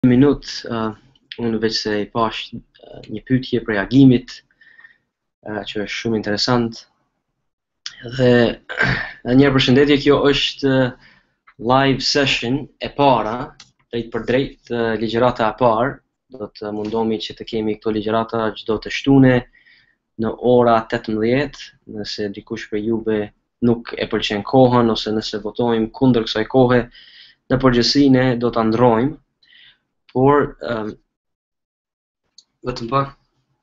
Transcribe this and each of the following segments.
minutë, unë veç se I pash një pyetje për agimit, që është shumë interesant. Dhe njerë përshëndetje, kjo është live session e para, drejt për drejt ligjërata e parë. Do të mundohemi që të kemi këto ligjërata çdo të shtune në ora 18, nëse dikush për juve nuk e pëlqen kohën ose nëse votojmë kundër kësaj kohe, në përgjithësi ne do ta ndrojmë. Por vetëm pak.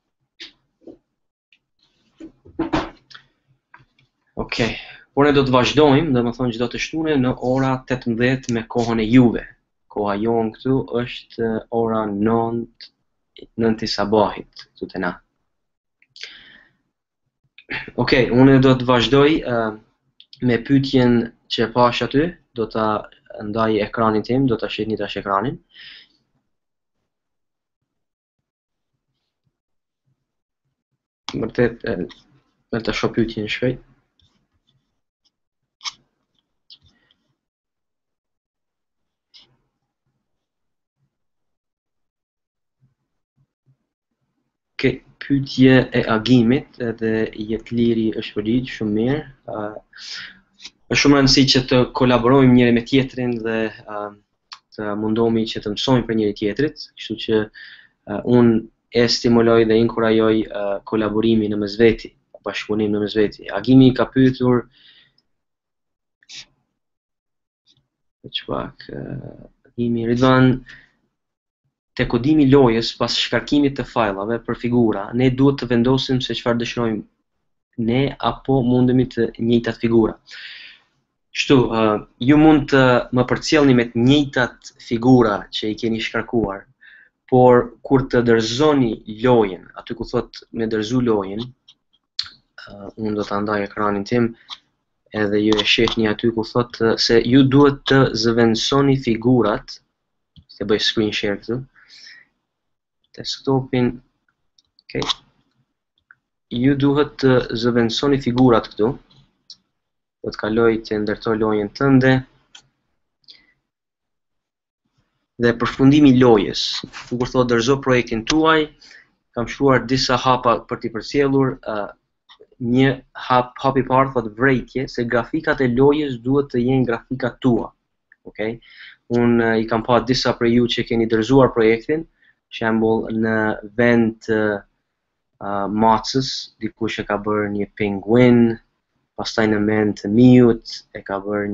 Okej. Por ne do të vazhdojmë, domethënë çdo të shtune në ora 18 me kohën e juve. Koha jon këtu është ora 9 I sabahit këtu te na. Okej, unë do të vazhdoj me pyetjen që e pash aty, do ta ndaj ekranin tim, do ta shihni tash ekranin. Vërtet, me të shoh pyetjen shpejt. Okej, pyetje e agimit edhe Jetliri është përgjigj shumë mirë. Është shumë rëndësishme që të kolaborojmë njëri me tjetrin dhe të mundohemi që të mësojmë për njëri tjetrit, kështu që unë e stimuloj dhe inkurajoj kolaborimin në mes veti, bashkëpunim në mes veti. Agimi ka pyetur Agimi Ridvan, te kodimi I lojës pas shkarkimit të fajlave për figura, ne duhet të vendosim se çfarë dëshirojmë ne apo mundemi të njëjtat figura. Kështu, ju mund të më përcjellni me të njëjtat figura që I keni shkarkuar, por kur të dorëzoni lojën, aty ku thot me dorëzu lojën, unë do ta ndaj ekranin tim edhe ju e shihni aty ku thot se ju duhet të zëvendësoni figurat. Të bëj screen share këtu. Desktopin. Okay. Ju duhet të zëvendësoni figurat këtu. Do të kaloj të ndërtoj lojën tënde. Dhe përfundimi I lojës. Kur thotë dorëzo projektin tuaj, kam shkruar disa hapa për t'i përcjellur. Një hap I parë thotë vrejtje, se grafikat e lojës duhet të jenë grafikat tua. Okay? Unë I kam pa disa për ju që keni dorëzuar projektin, shembull në vend të macës, dikush e ka bërë një penguin, pastaj në vend të miut e ka bërë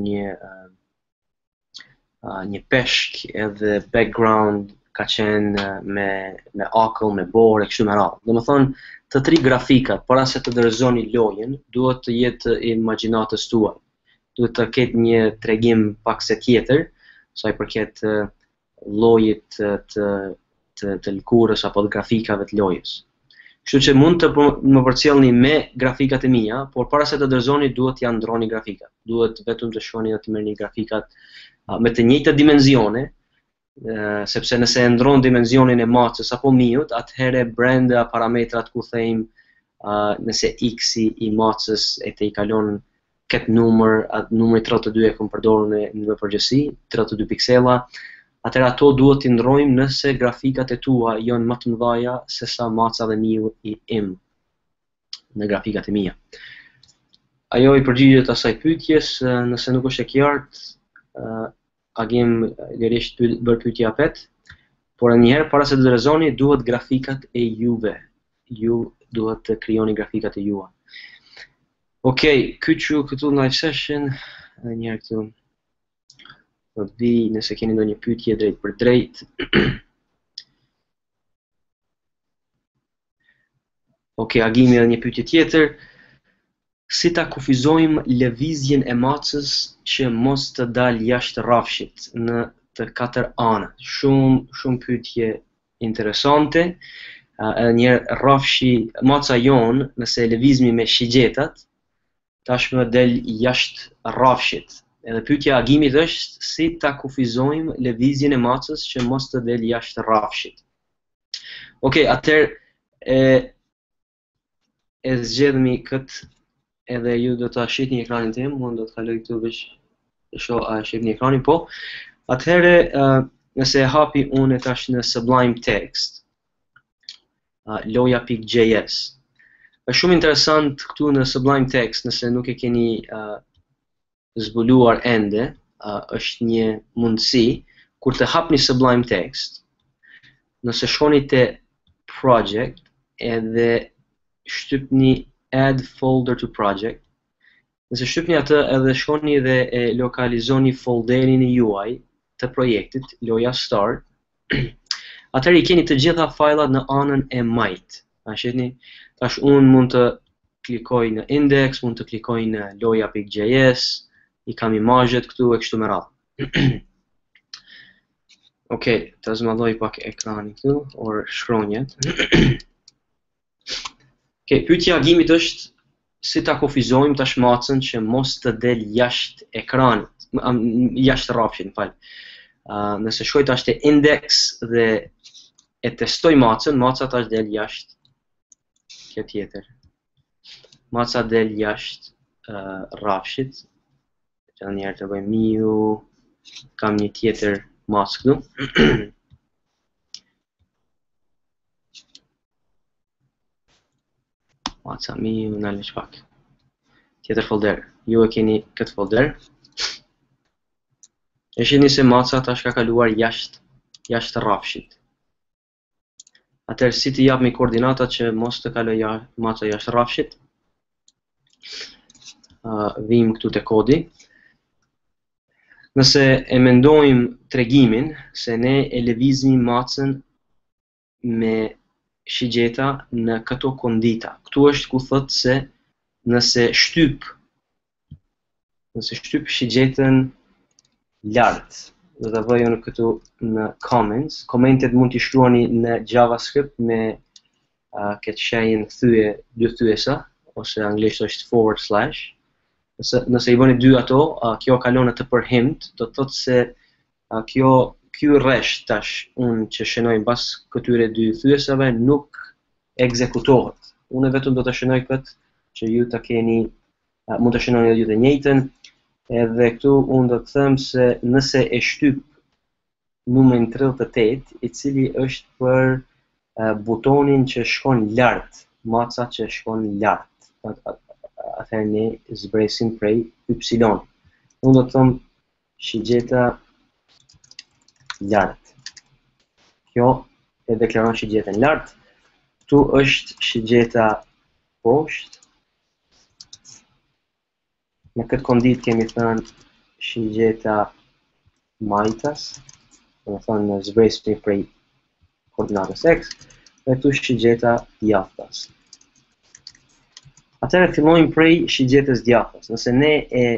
një peshk, edhe background ka qenë me akull, me borë, e kështu me radhë. Domethënë, të tri grafikat, para se të dorëzoni lojën, duhet të jetë imagjinatës tuaj. Duhet të ketë një tregim pakse tjetër, sa I përket llojit të lëkurës apo të grafikave të lojës. Kështu që mund të më përcjellni me grafikat e mia, por para se të dorëzoni duhet t'ia ndroni grafikat. Duhet vetëm të shkoni dhe të merrni grafikat me të njëjtat dimensione, sepse nëse e ndron dimensionin e macës apo miut, atëherë brenda parametrat ku thejmë nëse x-i I macës e të I kalon këtë numër, atë numri 32 e kam përdorur në përgjithësi, 32 piksela, atëherë ato duhet t'i ndrojmë nëse grafikat e tua janë më të mëdha se sa maca dhe miu im në grafikat e mia. Ajo I përgjigjet asaj pyetjes, nëse nuk është e qartë, Agim lirisht bërë pyetje apet, por njëherë para se të dorëzoni duhet grafikat e juve. Ju duhet të krijoni grafikat e jua. Okej, kyçu këtu live session, edhe njëherë këtu do të vi nëse keni ndonjë pyetje drejt për drejt. Okej, Agimi edhe një pyetje tjetër. Si ta kufizojmë lëvizjen e macës që mos të dalë jashtë rrafshit në të katër anët? Shumë pyetje interesante. Edhe njëherë rrafshi, maca jon, nëse lëvizmi me shigjetat, tashmë del jashtë rrafshit. Edhe pyetja e Agimit është si ta kufizojmë lëvizjen e macës që mos të del jashtë rrafshit. Okej, atëherë e zgjedhemi këtë, edhe ju do ta shihni ekranin tim, unë do të kaloj këtu veç të shoh a shihni ekranin, po. Atëherë nëse e hapi unë tash në Sublime Text, loja.js. Është shumë interesant këtu në Sublime Text, nëse nuk e keni zbuluar ende, është një mundësi kur të hapni Sublime Text, nëse shkoni te project edhe shtypni add folder to project, nëse shtypni atë edhe shkoni dhe e lokalizoni folderin e juaj të projektit, loja start, atëherë i keni të gjitha fajlat në anën e majt. A shihni? Tash unë mund të klikoj në index, mund të klikoj në loja.js, i kam imazhet këtu e kështu me radhë. Okej, të zmadoj pak ekranin këtu, or shkronjet. Okej, pyetja e agimit është si ta kufizojmë tash macën që mos të del jashtë ekranit, jashtë rrafshit, m'fal. Nëse shkoj tash te index dhe e testoj macën, maca tash del jashtë kjo tjetër. Maca del jashtë rrafshit. Që njerë të bëjmë miu, kam një tjetër macë këtu. Maca miu, në leq pak. Tjetër folder. Ju e keni këtë folder. E shihni se maca tash ka kaluar jashtë rrafshit. Atëherë si të japmi koordinatat që mos të kaloj maca jashtë rrafshit. Vim këtu te kodi. Nëse e mendojmë tregimin se ne e lëvizim macën me shigjeta në këto kondita. Këtu është ku thotë se nëse shtyp shigjetën lart, do ta vëj unë këtu në comments. Komentet mund t'i shkruani në JavaScript me këtë shenjën dy thyesa, ose anglisht është /. Nëse i bëni dy ato, kjo kalon atë për hint, do të thotë se ky rresht tash unë që shënoj mbas këtyre dy thyesave nuk ekzekutohet. Unë vetëm do të shënoj këtë që ju ta keni, mund të shënoni edhe ju të njëjtën. Edhe këtu unë do të them se nëse e shtyp numrin 38, i cili është për butonin që shkon lart, maca që shkon lart. Atëherë ne zbresim prej y. Unë do të them shigjeta lart. Kjo e deklaron shigjetën lart. Këtu është shigjeta poshtë. Në këtë kondit kemi thënë shigjeta majtas, do të thonë zbresmi prej koordinatës x, dhe këtu shigjeta djathtas. Atëherë fillojmë prej shigjetës djathtas. Nëse ne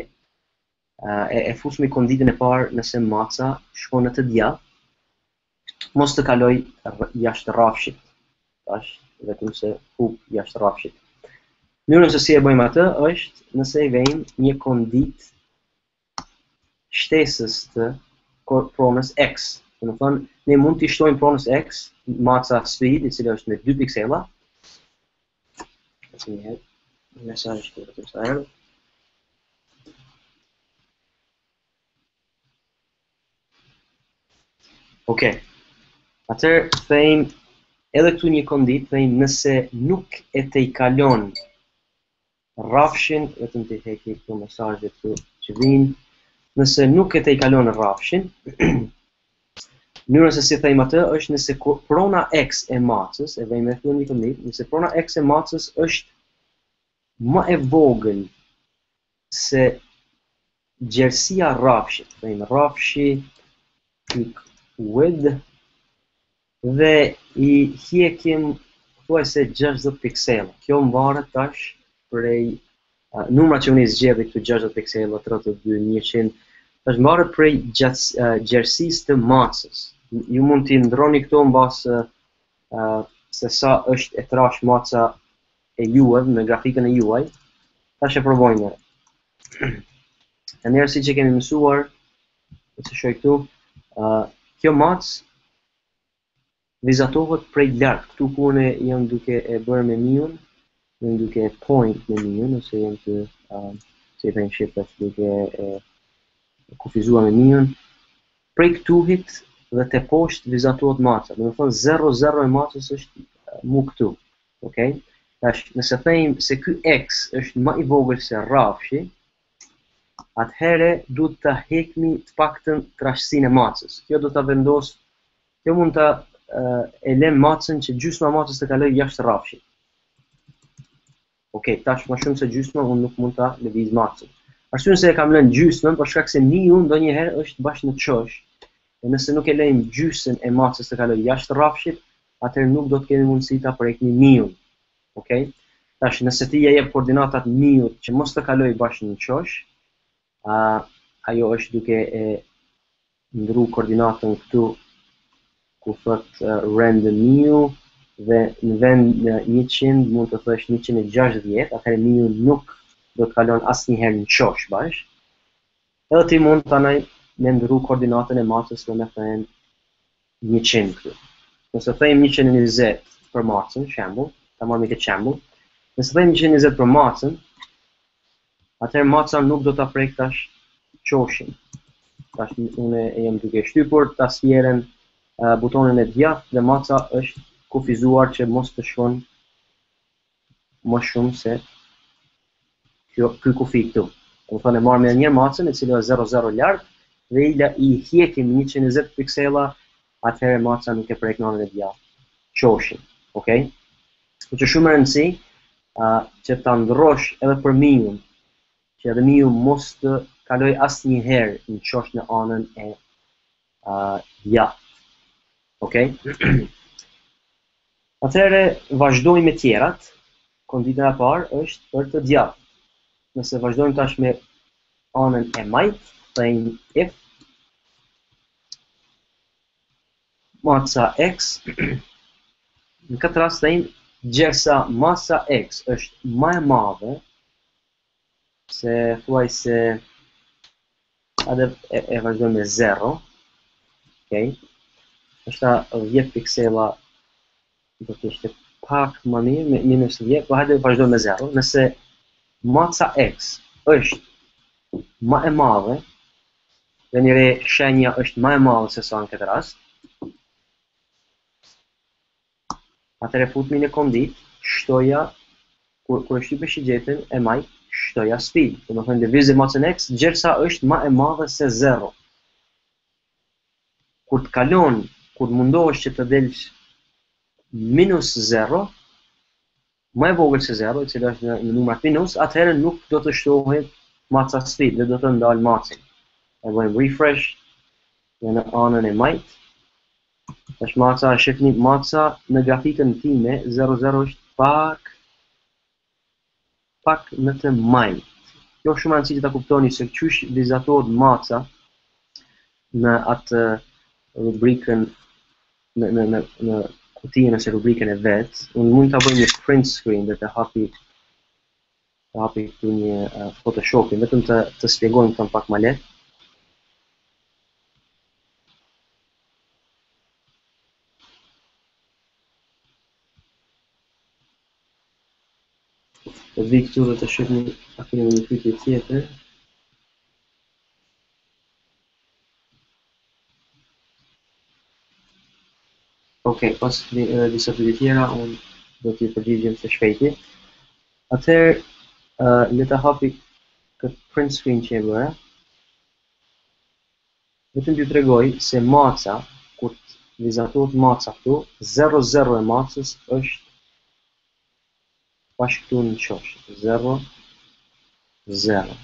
e fusmi konditën e parë, nëse maca shkon në të djathtë, mos të kaloj jashtë rrafshit. Tash vetëm se hub jashtë rrafshit. Mënyrën se si e bëjmë atë është nëse i vejmë një kondit shtesës të pronës x. Do të thonë, ne mund t'i shtojmë pronës x maca speed, i cila është me 2 piksela. Një mesazh këtu sa herë. Okej. Atëherë thejmë edhe këtu një kondit, thejmë nëse nuk e tejkalon rrafshin, vetëm të heki këtu mesazhet këtu që vinë, nëse nuk e tejkalon rrafshin, mënyra se si thejmë atë është nëse prona x e macës, e vejmë e një kondit, nëse prona x e macës është më e vogël se gjerësia rrafshit, thejmë rrafshi width, dhe i hjekim thuajse 60 piksela. Kjo mvaret tash prej numrat që unë i zgjedhi këtu 60 piksela, 32, 100, tash mvaret prej gjerësisë të macës. Ju mund t'i ndroni këto mbas se sa është e trash maca e juaj me grafikën e juaj. Tash e provojmë. E njerë si që kemi mësuar, nëse shoj këtu, kjo macë vizatohet prej lart. Këtu ku unë jam duke e bërë me miun, jam duke point me miun, ose jam të si e thënë shifrat duke kufizuar me miun. Prej këtuhit dhe te poshtë vizatohet maca. Do të thonë 0,0 e macës është mu këtu. Okay? Tash, nëse thejmë se ky x është më i vogël se rrafshi, atëhere duhet të hekmi të paktën trashësinë e macës. Kjo do ta vendos, kjo mund ta e lën macën që gjysma e macës të kalojë jashtë rrafshit. Okej, tash më shumë se gjysma unë nuk mund ta lëviz macën. Arsyeën se e kam lënë gjysmën për shkak se miu ndonjëherë është bashkë në çosh. E nëse nuk e lejmë gjysmën e macës të kalojë jashtë rrafshit, atëherë nuk do të kemi mundësi ta prekni miun. Okej? Tash nëse ti ja jep koordinatat miut që mos të kalojë bashkë në çosh, ajo është duke e ndru koordinatën këtu ku thot random miu dhe në vend në 100 mund të thosh 160, atëherë miu nuk do të kalon asnjëherë në çosh bash. Edhe ti mund tanaj me ndru koordinatën e macës dhe me thënë 100 këtu. Nëse thejmë 120 për macën, shembull, ta marrim këtë shembull. Nëse thejmë 120 për macën, atëherë maca nuk do ta prek tash çoshin. Tash unë e jam duke shtypur tasjerën butonin e djathtë dhe maca është kufizuar që mos të shkon më shumë se ky kufi këtu. Do të thonë marrim edhe një macën e cila është 0,0 lart dhe i hjekim 120 piksela, atëherë maca nuk e prek në anën e djathtë çoshin. Okej? Kjo është shumë e rëndësishme që ta ndrosh edhe për miun, që edhe miu mos të kaloj asnjëherë në çosh në anën e djathtë. Okej? Atëherë vazhdojmë me tjerat. Kondita e parë është për të djathtë. Nëse vazhdojmë tash me anën e majtë, thejmë if maca x, në këtë rast thejmë gjersa masa x është më e madhe se thuaj se e vazhdojmë me 0, okay? Është 10 piksela do të ishte pak më mirë, me minus 10, po hajde vazhdojmë me 0. Nëse maca x është më e madhe, dhe njëre shenja është më e madhe se sa në këtë rast, atëre futmi në kondit, shtoja, kur e shtype shigjetin e majt, shtoja speed. Do të thonë lëvizje macën x, gjersa është më e madhe se 0. Kur të kalon, kur mundohesh që të delsh minus 0, më e vogël se 0, i cili është në numrat minus, atëherë nuk do të shtohet maca speed, dhe do të ndalë macën. E bëjmë refresh dhe në anën e majt. Tash maca, shifni maca në grafikën time, 00 është pak në të majt. Kjo shumë rëndësishme ta kuptoni se qysh vizatohet maca në atë rubrikën në kutijën ose rubrikën e vet. Unë mund ta bëj një print screen dhe të hapi këtu një Photoshopin, vetëm të shpjegojmë këtë pak më lehtë. Të vi këtu dhe të shifni a kemi një pyetje tjetër. Okej, pas disa pyetje tjera, unë do t'i përgjigjem së shpejti. Atëherë, le ta hapi këtë print screen që e bëra. Vetëm t'ju tregoj se maca, kur vizatohet maca këtu, 00 e macës është bashkë këtu në çosh. 0, 0.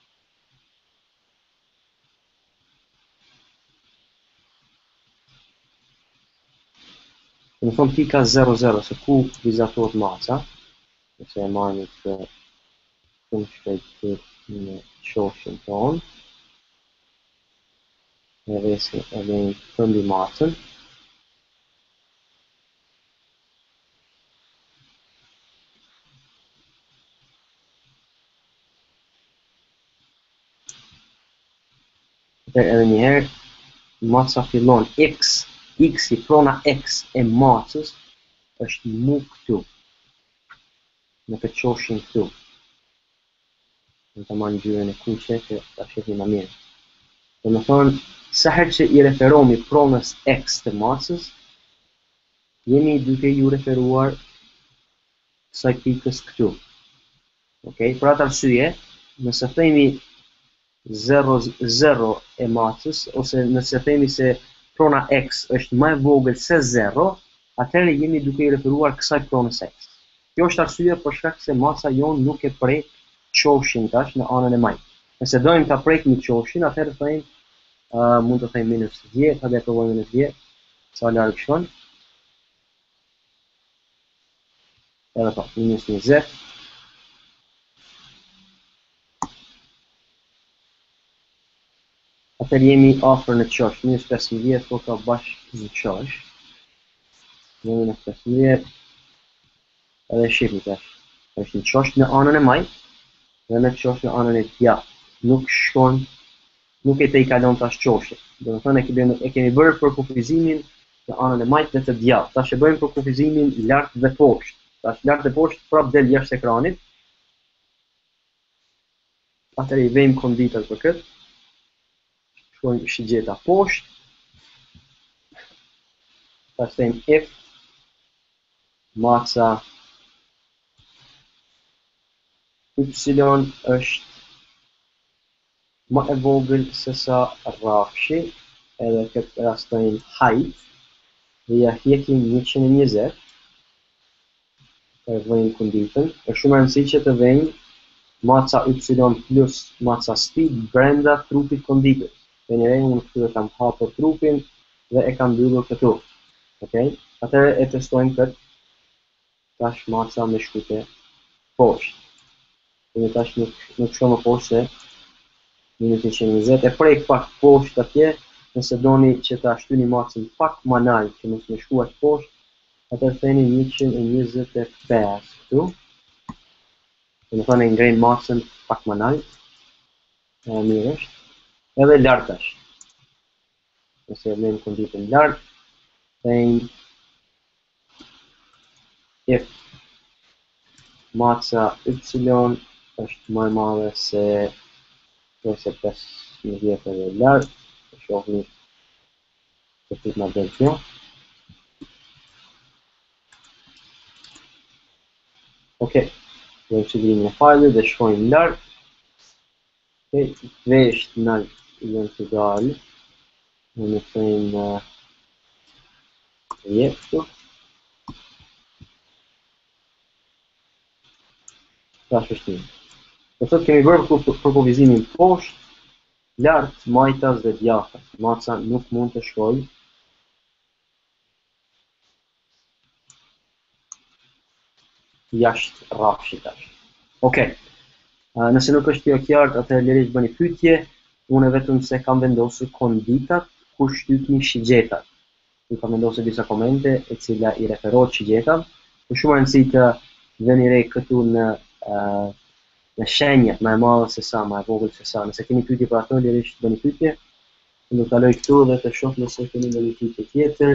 Në thonë pika 00, se ku vizatohet maca, nëse e marrë të shumë shpejt në qoshin tonë, edhe në përmbi macën. Edhe njëherë, maca fillon x i prona x e macës është mu këtu, në këtë qoshin këtu. Në të marrë ngjyrën e kuqe që ta shihni më mirë. Do të thonë, sa herë që i referohemi pronës X të macës, jemi duke ju referuar kësaj pikës këtu. Okay? Për atë arsye, nëse themi 0 e macës, ose nëse themi se prona X është më e vogël se 0, atëherë jemi duke i referuar kësaj pronës X. Kjo është arsye për shkak se maca jonë nuk e prek qoshin tash në anën e majtë. Nëse dojmë ta prekim qoshin, atëherë thëjmë, mund të thëjmë minus 10, hajde provojmë minus 10, sa larg shkon. Edhe pa, minus 20. Atëherë jemi afër në qosh, minus 15, po ka bashkë në qosh. Minus 15, edhe shqipni tash. është në qosh në anën e majtë, dhe në qosh në anën e djathtë. Nuk shkon, nuk e te i kalon tash qoshit. Dhe më thënë e kemi bërë për kufizimin në anën e majtë dhe të djathtë. Tash e bëjmë për kufizimin lartë dhe poshtë. Tash lartë dhe poshtë prap del jashtë ekranit. Atëherë i vejmë konditat për këtë. Shkojmë shigjeta poshtë. Tash thejmë if maca y është më e vogël se sa rrafshi, edhe këtë rastojmë height, dhe ja hjekim 120, e vëjmë konditën, është shumë e rëndësishme që të vëjmë maca y plus maca speed brenda trupit konditës. Dhe njëre unë këtu e kam hapur trupin dhe e kam mbyllur këtu. Okay? Atëherë e testojmë këtë, tash maca me shkute poshtë. Dhe tash nuk shko më poshtë se minus 120, e prek pak poshtë atje, nëse doni që ta shtyni macën pak më lart që mos më shkuat poshtë, atëherë theni 125 këtu. Do të thonë ngrejnë macën pak më lart. Mirë është. Edhe lart tash. Nëse e lëmë konditën lart, theni if maca y është më e madhe se 15 edhe lartë, të shohni të fit në del kjo. Okej, dhe qëllimin e fajlit dhe shkojmë lartë. Okej, vesht në lënë të dalë, dhe në thejmë jepëtu. Tash është një. Dhe thot kemi bërë për kufizimin poshtë, lartë, majtas dhe djathtas. Maca nuk mund të shkojë jashtë rrafshit tash. Okej. Nëse nuk është kjo qartë, atëherë lirisht bëni pyetje. Unë vetëm se kam vendosur konditat ku shtypni shigjetat. Ju kam vendosur disa komente e cila i referohet shigjetat. Është shumë e rëndësishme të vëni re këtu në shenjat më e madhe se sa, më e vogël se sa. Nëse keni pyetje për ato, lirisht bëni pyetje. Unë do të kaloj këtu dhe të shoh nëse keni ndonjë pyetje tjetër.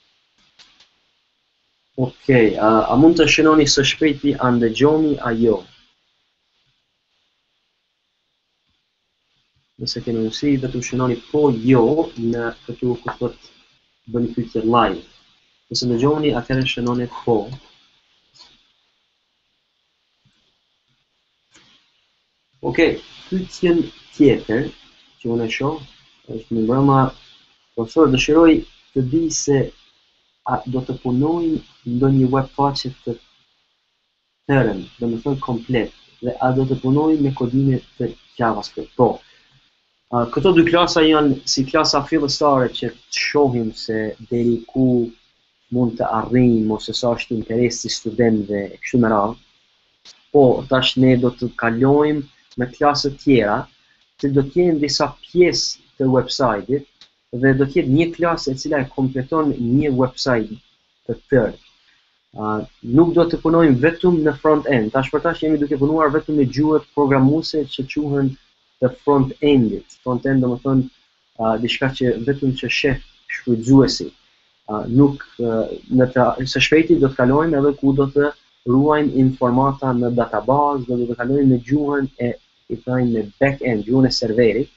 Okej, a mund të shënoni së shpejti a ndëgjoni a jo? Nëse keni mundësi dhe të shënoni po jo në këtu ku thot bëni pyetje live. Nëse ndëgjoni, atëherë shënoni po. Okej, pyetjen tjetër që unë e shoh është në brëma, profesor, dëshiroj të di se a do të punojnë ndonjë web faqe të tërën, do të thonë komplet, dhe a do të punojnë me kodime të JavaScript. Po, këto dy klasa janë si klasa fillestare që të shohim se deri ku mund të arrijmë ose sa është interesi studentëve e kështu me radhë. Po, tash ne do të kalojmë me klasë tjera, që do të jenë disa pjesë të website-it dhe do të jetë një klasë e cila e kompleton një website të tërë. Nuk do të punojmë vetëm në front-end. Tash për tash jemi duke punuar vetëm me gjuhët programuese që quhen të front-endit. Front-end do të thonë diçka që vetëm që sheh shfrytëzuesi. Nuk së shpejti do të kalojmë edhe ku do të ruajmë informata në databazë, do të kalojmë në gjuhën e i thajnë me back-end, gjuhën e serverit,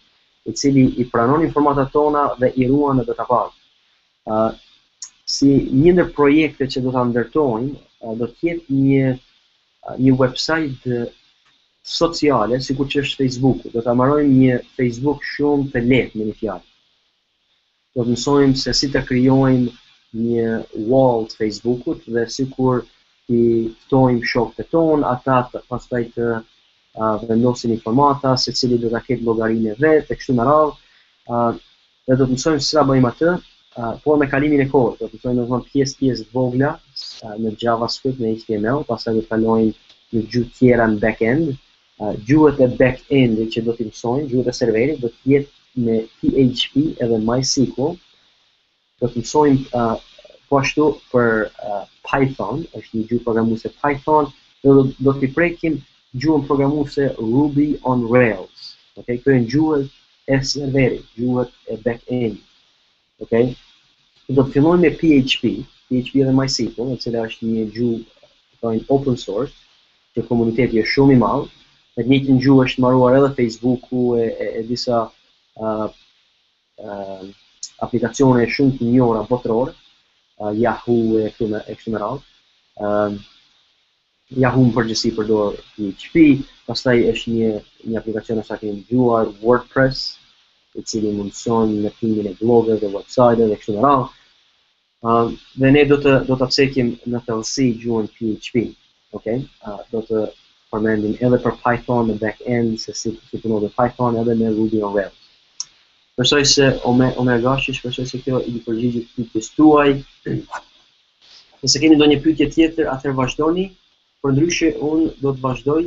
i cili i pranon informatat tona dhe i ruan në database. Si një ndër projekte që do ta ndërtojmë, do të jetë një website sociale, sikur që është Facebooku. Do ta marrojmë një Facebook shumë të lehtë me një fjalë. Do të mësojmë se si të krijojmë një wall të Facebookut dhe sikur i ftojmë shokët tonë, ata pastaj të vendosin informata, secili do ta ketë llogarinë e vet, e kështu me radhë. Dhe do të mësojmë si ta bëjmë atë, por me kalimin e kohës. Do të mësojmë domethënë pjesë të vogla në JavaScript, në HTML, pastaj do të kalojmë në gjuhë tjera në back-end. Gjuhët e back-endit që do t'i mësojmë, gjuhët e serverit, do të jetë me PHP edhe MySQL. Do të mësojmë po ashtu për Python, është një gjuhë programuese Python, dhe do t'i prekim gjuhën programuese Ruby on Rails. Okay? Këto janë gjuhët e serverit, gjuhët e back-endit. Okay? Do të fillojmë me PHP dhe MySQL, e cila është një gjuhë open source, që komuniteti është shumë i madh. Në të njëjtën gjuhë është mbaruar edhe Facebooku e disa aplikacione shumë të njohura botërore, Yahoo e kështu me radhë. Yahoo në përgjithësi përdor PHP, pastaj është një aplikacion sa kemi dëgjuar WordPress, i cili mundson në krijimin e blogeve dhe website-ve dhe kështu me radhë. Dhe ne do ta cekim në thellësi gjuhën PHP. Okay? Do të përmendim edhe për Python në back-end, se si punon me Python edhe me Ruby on Rails. Besoj se Omer Gashi, shpresoj se kjo i përgjigjet pyetjes tuaj. Nëse keni ndonjë pyetje tjetër, atëherë vazhdoni. Përndryshe unë do të vazhdoj.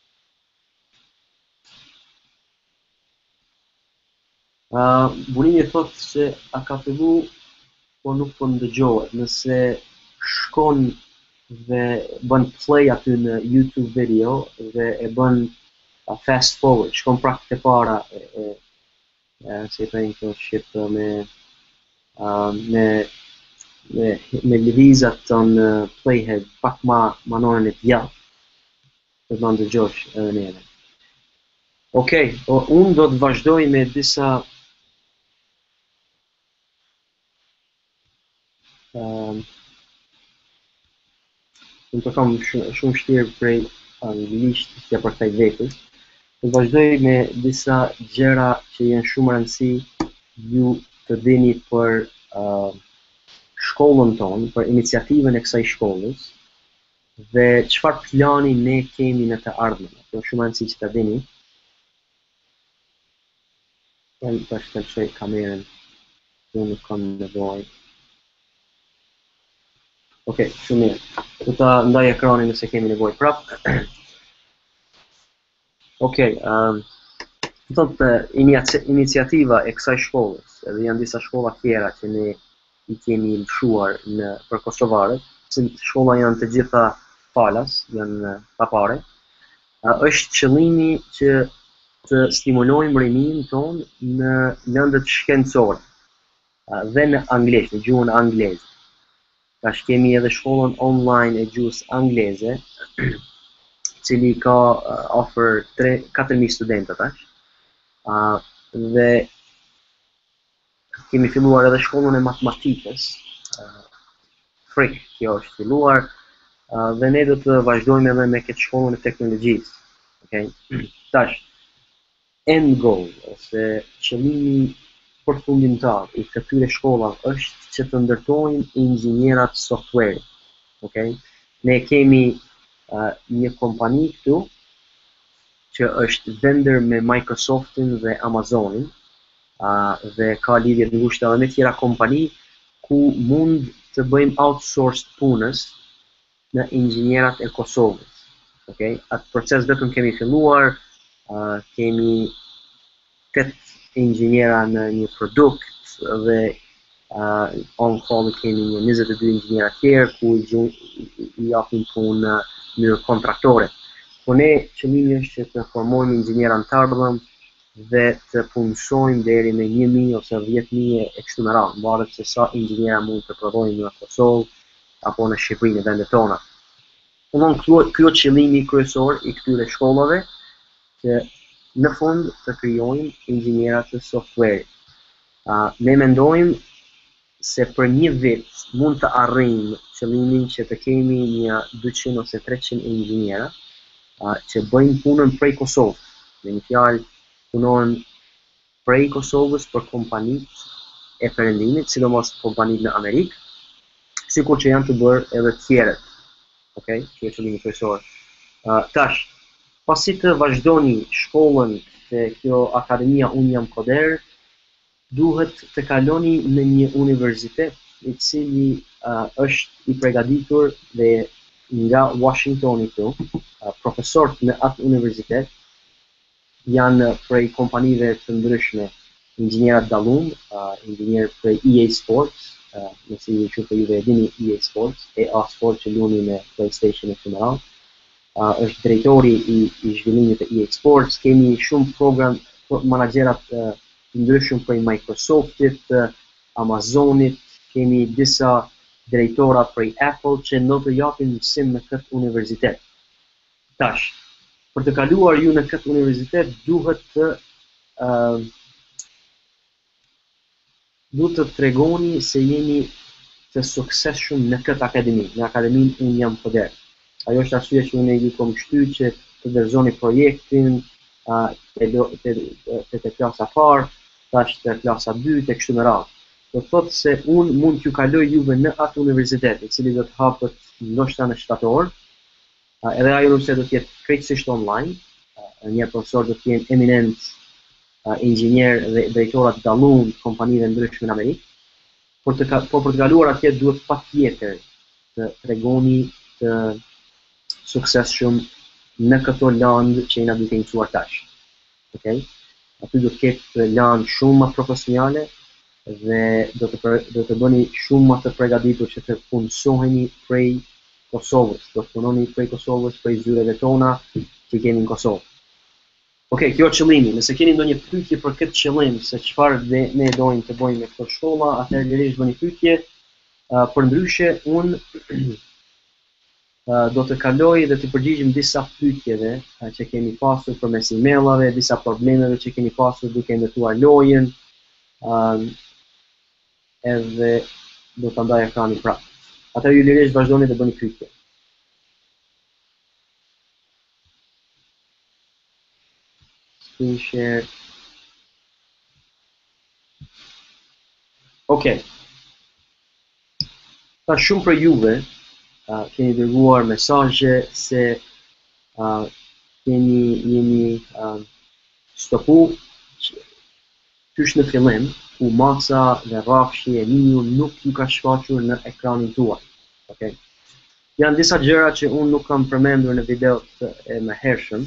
Bunimi thotë se a ka fillu, por nuk po ndëgjohet. Nëse shkon dhe bën play aty në YouTube video dhe e bën fast forward, shkon praktikë e para si të thënë këto shqip me lëvizat tonë playhead pak ma nonën e djathtë, do të ndëgjosh edhe neve. Okej, unë do të vazhdoj me disa unë të kam shumë vështirë prej anglisht që për kësaj vetës. Do të vazhdoj me disa gjëra që janë shumë rëndësi ju të dini për shkollën tonë, për iniciativën e kësaj shkollës dhe çfarë plani ne kemi në të ardhmen. Kjo është shumë rëndësi që ta dini. Tash të shoj kamerën, unë nuk kam nevojë. Okej, shumë mirë. Do ta ndaj ekranin nëse kemi nevojë prapë. Okej, thotë iniciativa e kësaj shkollës, edhe janë disa shkolla tjera që ne i kemi lëshuar për kosovarët, se shkolla janë të gjitha falas, janë papare, është qëllimi që të stimulojmë rinin tonë në lëndët shkencore dhe në anglisht, në gjuhën angleze. Tash kemi edhe shkollën online e gjuhës angleze, cili ka offer 4.000 studentë tash. Dhe kemi filluar edhe shkollën e matematikës, Frick, kjo është filluar, dhe ne do të vazhdojmë edhe me këtë shkollën e teknologjisë. Okay? Tash, end goal, ose qëllimi përfundimtar i këtyre shkollave është që të ndërtojmë inxhinierat software. Okay? Ne kemi një kompani këtu që është vendër me Microsoftin dhe Amazonin, dhe ka lidhje të ngushta edhe me tjera kompani ku mund të bëjmë outsourced punës në inxhinierat e Kosovës. Okay? Atë proces vetëm kemi filluar, kemi 8 inxhiniera në një produkt dhe on-call kemi një 22 inxhiniera tjerë ku i japim punë në mënyrë kontraktore. Po ne qëllimi është që të formojmë inxhiniera në të ardhmen dhe të punësojmë deri në 1.000 ose 10.000 e kështu me radhë, mbaret se sa inxhiniera mund të prodhojmë në Kosovë apo në Shqipëri, në vendet tona. Ky është qëllimi kryesor i këtyre shkollave, që në fund të krijojmë inxhiniera të software. Ne mendojmë se për një vit mund të arrijmë qëllimin që të kemi një 200 ose 300 inxhiniera që bëjnë punën prej Kosovës. Me një fjalë, punojnë prej Kosovës për kompanitë e perëndimit, sidomos kompanitë në Amerikë, sikur që janë të bërë edhe të tjerët. Okej, që është qëllimi kryesor. Tash, pasi të vazhdoni shkollën te kjo akademia Unë jam koder, duhet të kaloni në një universitet i cili është i përgatitur dhe nga Washingtoni këtu, profesorët në atë universitet janë prej kompanive të ndryshme, inxhinierë dallum, inxhinier prej EA Sports, nëse ju juve e dini EA Sports, EA Sports që luani me PlayStation e kështu me radhë. Është drejtori i zhvillimit të EA Sports, kemi shumë program menaxherat ndryshëm prej Microsoftit, Amazonit, kemi disa drejtora prej Apple që do të japin mësim në këtë universitet. Tash, për të kaluar ju në këtë universitet duhet të tregoni se jeni të suksesshëm në këtë akademi, në akademinë Unë jam koder. Ajo është arsye që unë ju kam shtyr që të vlerësoni projektin te klasa parë, tash te klasa 2 e kështu me radhë. Do thotë se unë mund t'ju kaloj juve në atë universitet, i cili do të hapet ndoshta në shtator, edhe ajo universitet do të jetë krejtësisht online, një profesor do të jenë eminent inxhinier dhe drejtora të dalluar të kompanive ndryshme në Amerikë. Por për të kaluar atje duhet patjetër të tregoni të suksesshëm në këto landë që jena duke mësuar tash. Okej? Aty do të ketë lanë shumë më profesionale dhe do të bëni shumë më të përgatitur që të punësoheni prej Kosovës. Do të punoni prej Kosovës, prej zyreve tona që kemi në Kosovë. Okej, kjo është qëllimi. Nëse keni ndonjë pyetje për këtë qëllim, se çfarë ne dojmë të bëjmë me këto shkolla, atëherë lirisht bëni pyetje. Përndryshe, unë do të kaloj dhe të përgjigjem disa pyetjeve që kemi pasur përmes emailave, disa problemeve që kemi pasur duke ndërtuar lojën, edhe do ta ndaj ekranin prapë. Atëherë ju lirisht vazhdoni të bëni pyetje. Screen share. Okej. Ta shumë për juve keni dërguar mesazhe se jeni stopu qysh në fillim, ku masa dhe rrafshi e linju nuk ju ka shfaqur në ekranin tuaj. Okay? Janë disa gjëra që unë nuk kam përmendur në videot e mëhershëm.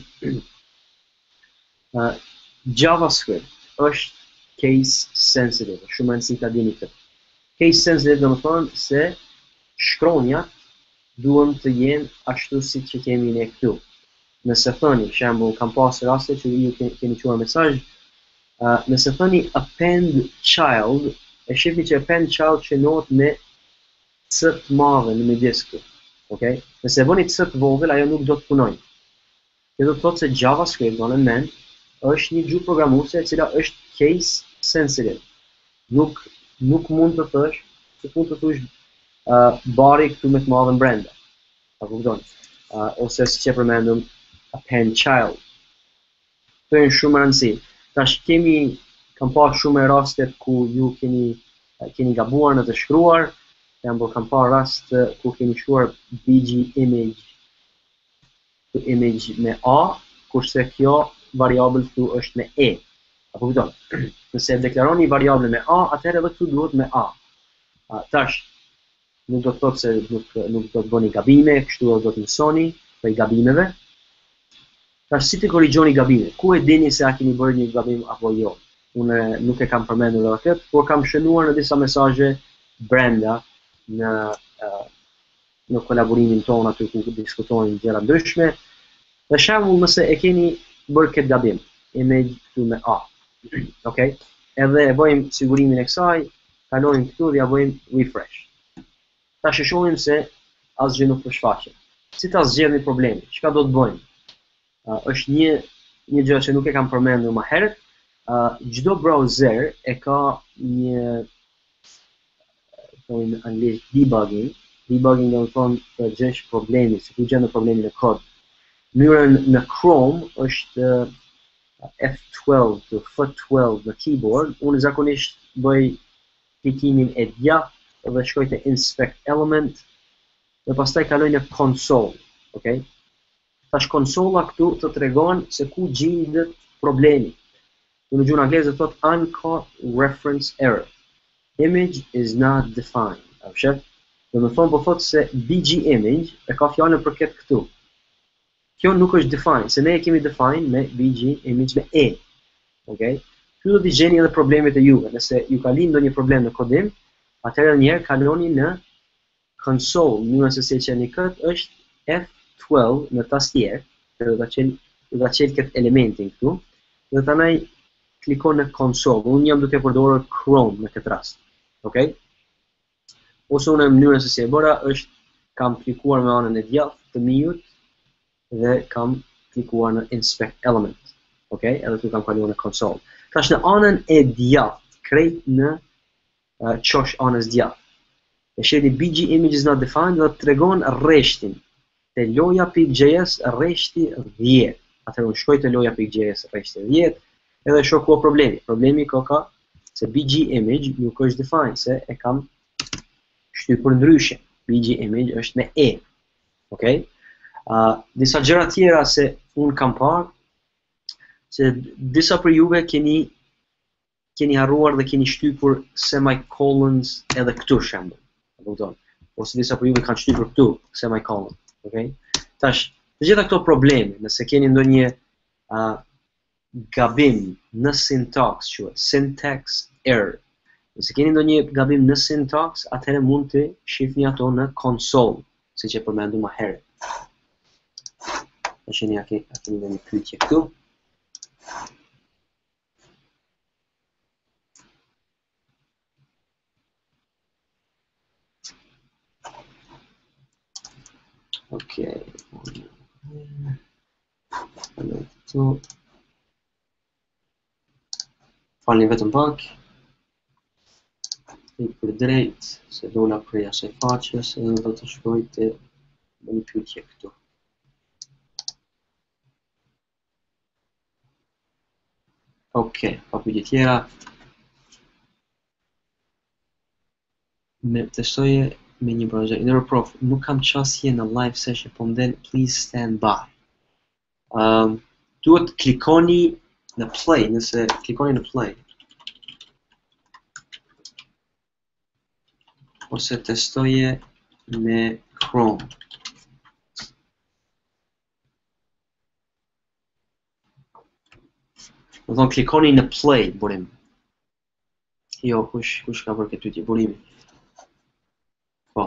JavaScript është case sensitive, shumë rëndësi ta dini këtë. Case sensitive do të thonë se shkronjat duhen të jenë ashtu siç që kemi ne këtu. Nëse thoni, për shembull, kam pasur raste që ju keni çuar mesazh, nëse thoni append child, e shihni që append child shënohet me c të madhe në midis këtu. Okay? Nëse bëni c të vogël, ajo nuk do të punojë. Kjo do të thotë se JavaScript është një gjuhë programuese e cila është case sensitive. Nuk mund të thosh, bari këtu me të madhen brenda. A kupton? Ose siç e përmendëm, append child. Kjo është shumë rëndësi. Tash kam pasur shumë rastet ku ju keni gabuar në të shkruar, kam pasur rast ku keni shkruar bg image me a, kurse kjo variabël këtu është me e. A kupton? Nëse deklaroni variabël me a, atëherë edhe këtu duhet me a. Tash nuk do të thotë se nuk do të bëni gabime, kështu do të mësoni prej gabimeve. Tash si të korrigjoni gabimet? Ku e dini se a keni bërë një gabim apo jo? Unë nuk e kam përmendur edhe këtë, por kam shënuar në disa mesazhe brenda në kolaborimin tonë aty ku diskutojmë gjëra ndryshme. Për shembull, nëse e keni bërë këtë gabim, image këtu me a. Okay? Edhe e bëjmë sigurimin e kësaj, kalojmë këtu dhe ja bëjmë refresh. Tash e shohim se asgjë nuk po shfaqet. Si ta zgjidhni problemin? Çka do të bëjmë? Është një një gjë që nuk e kam përmendur më herët, çdo browser e ka një thonë në anglisht debugging. Debugging do të thonë të gjesh problemin, se ku gjen problemin në kod. Mënyrën në Chrome është F12 të F12 në keyboard. Unë zakonisht bëj klikimin e djathtë dhe shkoj te inspect element dhe pastaj kaloj në console, okay? Tash konsola këtu të tregon se ku gjendet problemi. Në gjuhën angleze thot uncaught reference error. Image is not defined. A shef? Do të thonë po thot se BG image e ka fjalën për këtë këtu. Kjo nuk është defined, se ne e kemi define me BG image me e. Okay? Këtu do t'i gjeni edhe problemet e juve. Nëse ju ka lind ndonjë problem në kodim, atëherë njerë kaloni në console. Mënyra se si e qeni këtë është F12 në tastier, do ta qel këtë elementin këtu, dhe tanaj klikon në console. Unë jam duke përdorur Chrome në këtë rast. Okay? Ose unë mënyra se si e bëra është kam klikuar me anën e djathtë të mijut dhe kam klikuar në inspect element. Okay? Edhe këtu kam kaluar në console. Tash në anën e djathtë, krejt në qosh anës djathtë. E shihni BG image is not defined dhe tregon rreshtin. Te loja.js rreshti 10. Atëherë unë shkoj te loja.js rreshti 10 edhe shoh ku problemi. Problemi ka se BG image nuk është defined, se e kam shtypur ndryshe. BG image është me e. Okay? Disa gjëra tjera se unë kam parë, se disa për juve keni harruar dhe keni shtypur semicolons edhe këtu shembull. Ose disa për juve kanë shtypur këtu semicolon. Okay? Tash, të gjitha këto probleme, nëse keni ndonjë gabim në syntax, quhet syntax error. Nëse keni ndonjë gabim në syntax, atëherë mund të shihni ato në console, siç e përmendëm më herët. Tasheni a keni ndonjë pyetje këtu? Okay. Falni vetëm pak. Për drejt, se dola prej asaj faqes, edhe do të shkoj te një pyetje këtu. Okay, pa pyetje tjera. Me testoje me një browser. Prof, nuk kam qasje në live session, po më del please stand by. Duhet klikoni në play, nëse klikoni në play. Ose testoje me Chrome. Do thonë klikoni në play burim. Jo, kush ka bërë këtë pyetje burimi? Po.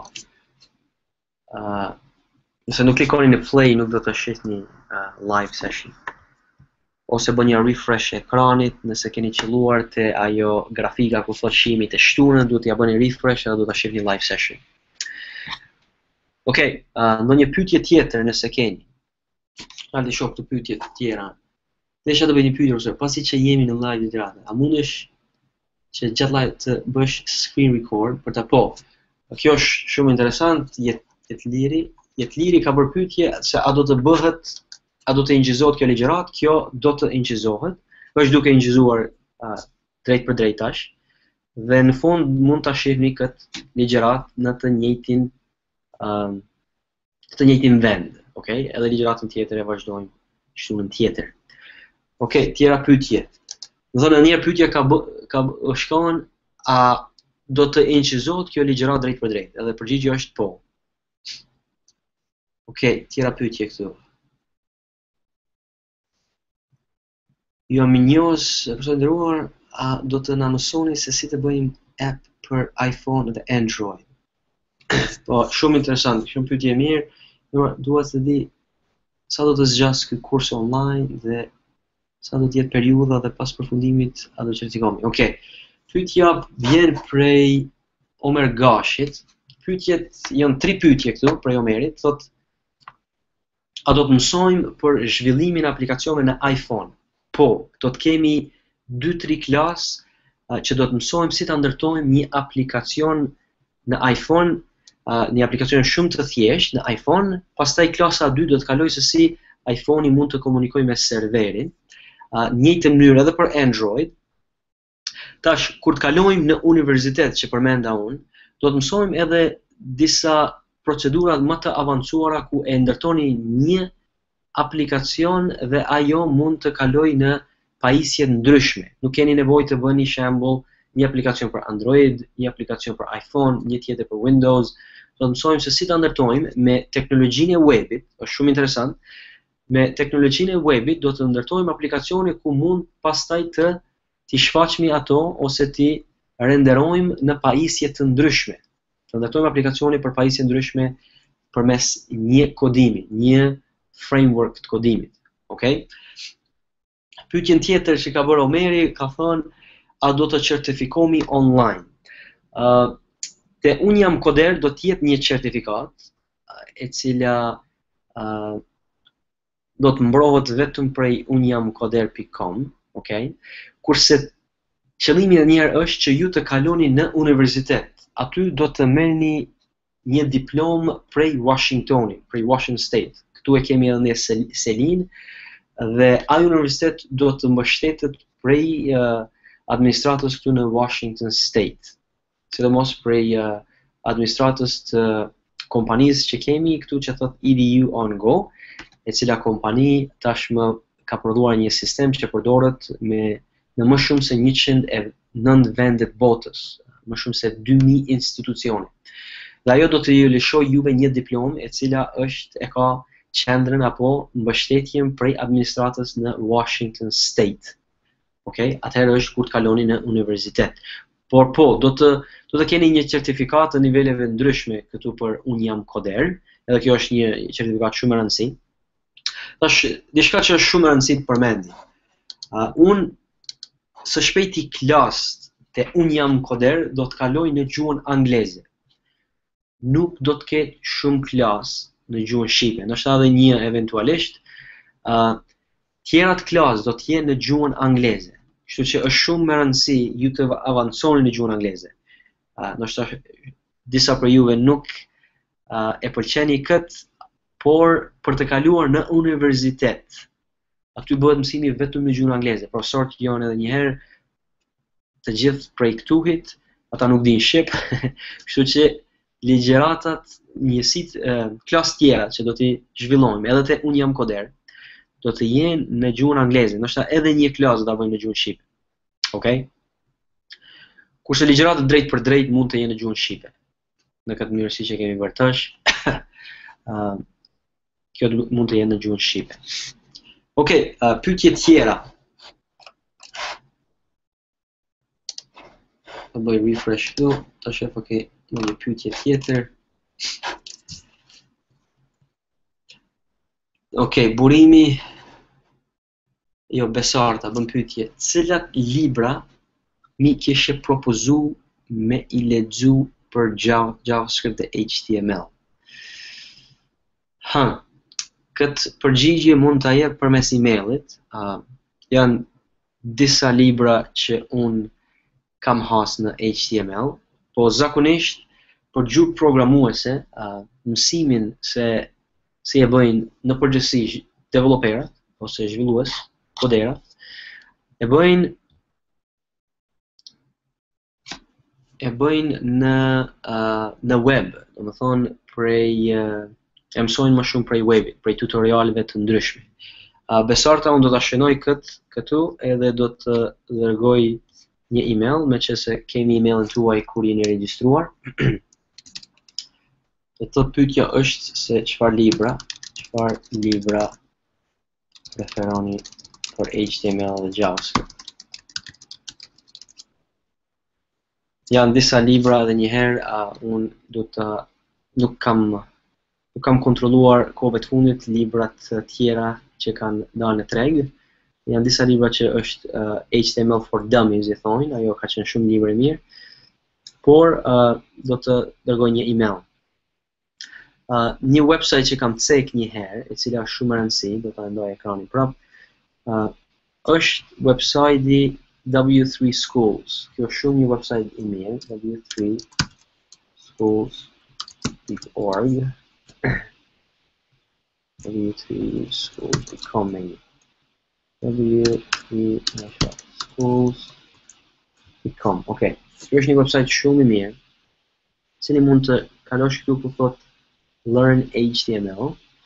Nëse nuk klikoni në play, nuk do të shihni live session. Ose bëni një refresh e ekranit, nëse keni qelluar te ajo grafika ku thot shihni të shtunën, duhet t'ja bëni refresh edhe do ta shihni live session. Okej, ndonjë pyetje tjetër nëse keni. Hajde shoh këto pyetje të tjera. Desha të bëj një pyetje ose pasi që jemi në live ditë, a mundesh që gjatë live të bësh screen record për ta po? Kjo është shumë interesant, jetë liri ka bërë pyetje se a do të bëhet, a do të incizohet kjo ligjërat? Kjo do të incizohet, është duke incizuar drejt për drejt tash, dhe në fund mund ta shihni këtë ligjërat në të njëjtin vend, okay? Edhe ligjëratën tjetër e vazhdojmë shtunën tjetër. Okej, tjera pyetje. Do thonë një pyetje ka shkon, a do të incizohet kjo ligjërat drejt për drejt? Edhe përgjigjja është po. Okej, tjera pyetje këtu. Jo minjos, profesor nderuar, a do të na mësoni se si të bëjmë app për iPhone dhe Android? Po, shumë interesant, shumë pyetje e mirë. Dua të di sa do të zgjas ky kurs online dhe sa do të jetë periudha dhe pas përfundimit a do certifikohemi. Okej. Pyetja vjen prej Omer Gashit. Pyetjet janë 3 pyetje këtu prej Omerit, thotë A do të mësojmë për zhvillimin e aplikacioneve në iPhone? Po, do të kemi 2-3 klasë që do të mësojmë si ta ndërtojmë një aplikacion në iPhone, një aplikacion shumë të thjeshtë në iPhone, pastaj klasa 2 do të kaloj se si iPhone-i mund të komunikojë me serverin, njëjtë mënyrë edhe për Android. Tash, kur të kalojmë në universitet që përmenda unë, do të mësojmë edhe disa procedurat më të avancuara ku e ndërtoni një aplikacion dhe ajo mund të kaloj në pajisje ndryshme. Nuk keni nevojë të bëni shembull një aplikacion për Android, një aplikacion për iPhone, një tjetër për Windows. Do të mësojmë se si ta ndërtojmë me teknologjinë e webit, është shumë interesant. Me teknologjinë e webit do të ndërtojmë aplikacione ku mund pastaj t'i shfaqmi ato ose t'i renderojmë në pajisje të ndryshme. Të ndërtojmë aplikacione për pajisje ndryshme përmes një kodimi, një framework të kodimit. Okay? Pyetjen tjetër që ka bërë Omeri ka thënë, a do të certifikohemi online? Te unë jam koder do të jetë një certifikat e cila do të mbrohet vetëm prej unjamkoder.com, okay? Kurse qëllimi edhe njerë është që ju të kaloni në universitet. Aty do të merrni një diplomë prej Washingtoni, prej Washington State. Këtu e kemi edhe një Selin, dhe ai universitet do të mbështetet prej administratës këtu në Washington State. Sidomos prej administratës të kompanisë që kemi këtu që thot EDU on Go, e cila kompani tashmë ka prodhuar një sistem që përdoret në më shumë se 109 vende të botës, më shumë se 2000 institucione. Dhe ajo do të ju lëshoj juve një diplomë e cila e ka qendrën apo mbështetjen prej administratës në Washington State. Okay? Atëherë është kur të kaloni në universitet. Por po, do të keni një certifikat të niveleve ndryshme këtu për unë jam koder, edhe kjo është një certifikat shumë e rëndësi. Tash, diçka që është shumë e rëndësi të përmendi. Unë së shpejti klasë te unë jam koder do të kaloj në gjuhën angleze. Nuk do të ketë shumë klasë në gjuhën shqipe, ndoshta edhe një eventualisht. Tjerat klasë do të jenë në gjuhën angleze. Kështu që është shumë me rëndësi ju të avanconi në gjuhën angleze. Ndoshta disa për juve nuk e pëlqeni këtë, por për të kaluar në universitet, aty bëhet mësimi vetëm në gjuhën angleze. Profesorët janë edhe një herë të gjithë prej këtuhit, ata nuk dinë shqip, kështu që ligjeratat, klasë tjera që do t'i zhvillojmë, edhe te unë jam koder, do të jenë në gjuhën angleze, ndoshta edhe një klasë do ta bëjmë në gjuhën shqipe. Okay? Kurse ligjeratat drejt për drejt mund të jenë në gjuhën shqipe. Në këtë mënyrë siç e kemi bërë tash, kjo mund të jenë në gjuhën shqipe. Okay, pyetje tjera. Do bëj refresh këtu, tash e ke një pyetje tjetër. Okay, burimi Besarta bën pyetje. Cilat libra mi kishe propozu me i lexu për JavaScript dhe HTML? Këtë përgjigje mund ta jep përmes emailit. Janë disa libra që unë kam has në HTML, po zakonisht për gjuhë programuese, mësimin se si e bëjnë në përgjithësi developerat ose zhvillues, koderat, e bëjnë në web, domethënë e mësojnë më shumë prej webit, prej tutorialeve të ndryshme. Besarta unë do ta shënoj këtu edhe do të dërgoj një email, meqense kemi emailin tuaj kur jeni regjistruar. Dhe të pyetja është se çfarë libra preferoni për HTML dhe JavaScript. Janë disa libra dhe njëherë unë nuk kam kontrolluar kohëve të fundit librat tjera që kanë dalë në treg. Janë disa libra që është HTML for Dummies i thonë, ajo ka qenë shumë libër i mirë, por do të dërgoj një email. Një website që kam cek një herë, e cila është shumë e rëndësishme, do ta ndaj ekranin prap, është website-i W3 Schools. Kjo është shumë një website i mirë, w3schools.org. w3schools.com w3schools.com. Okay. Kjo është një website shumë i mirë, cili mund të kalosh këtu ku thot Learn HTML,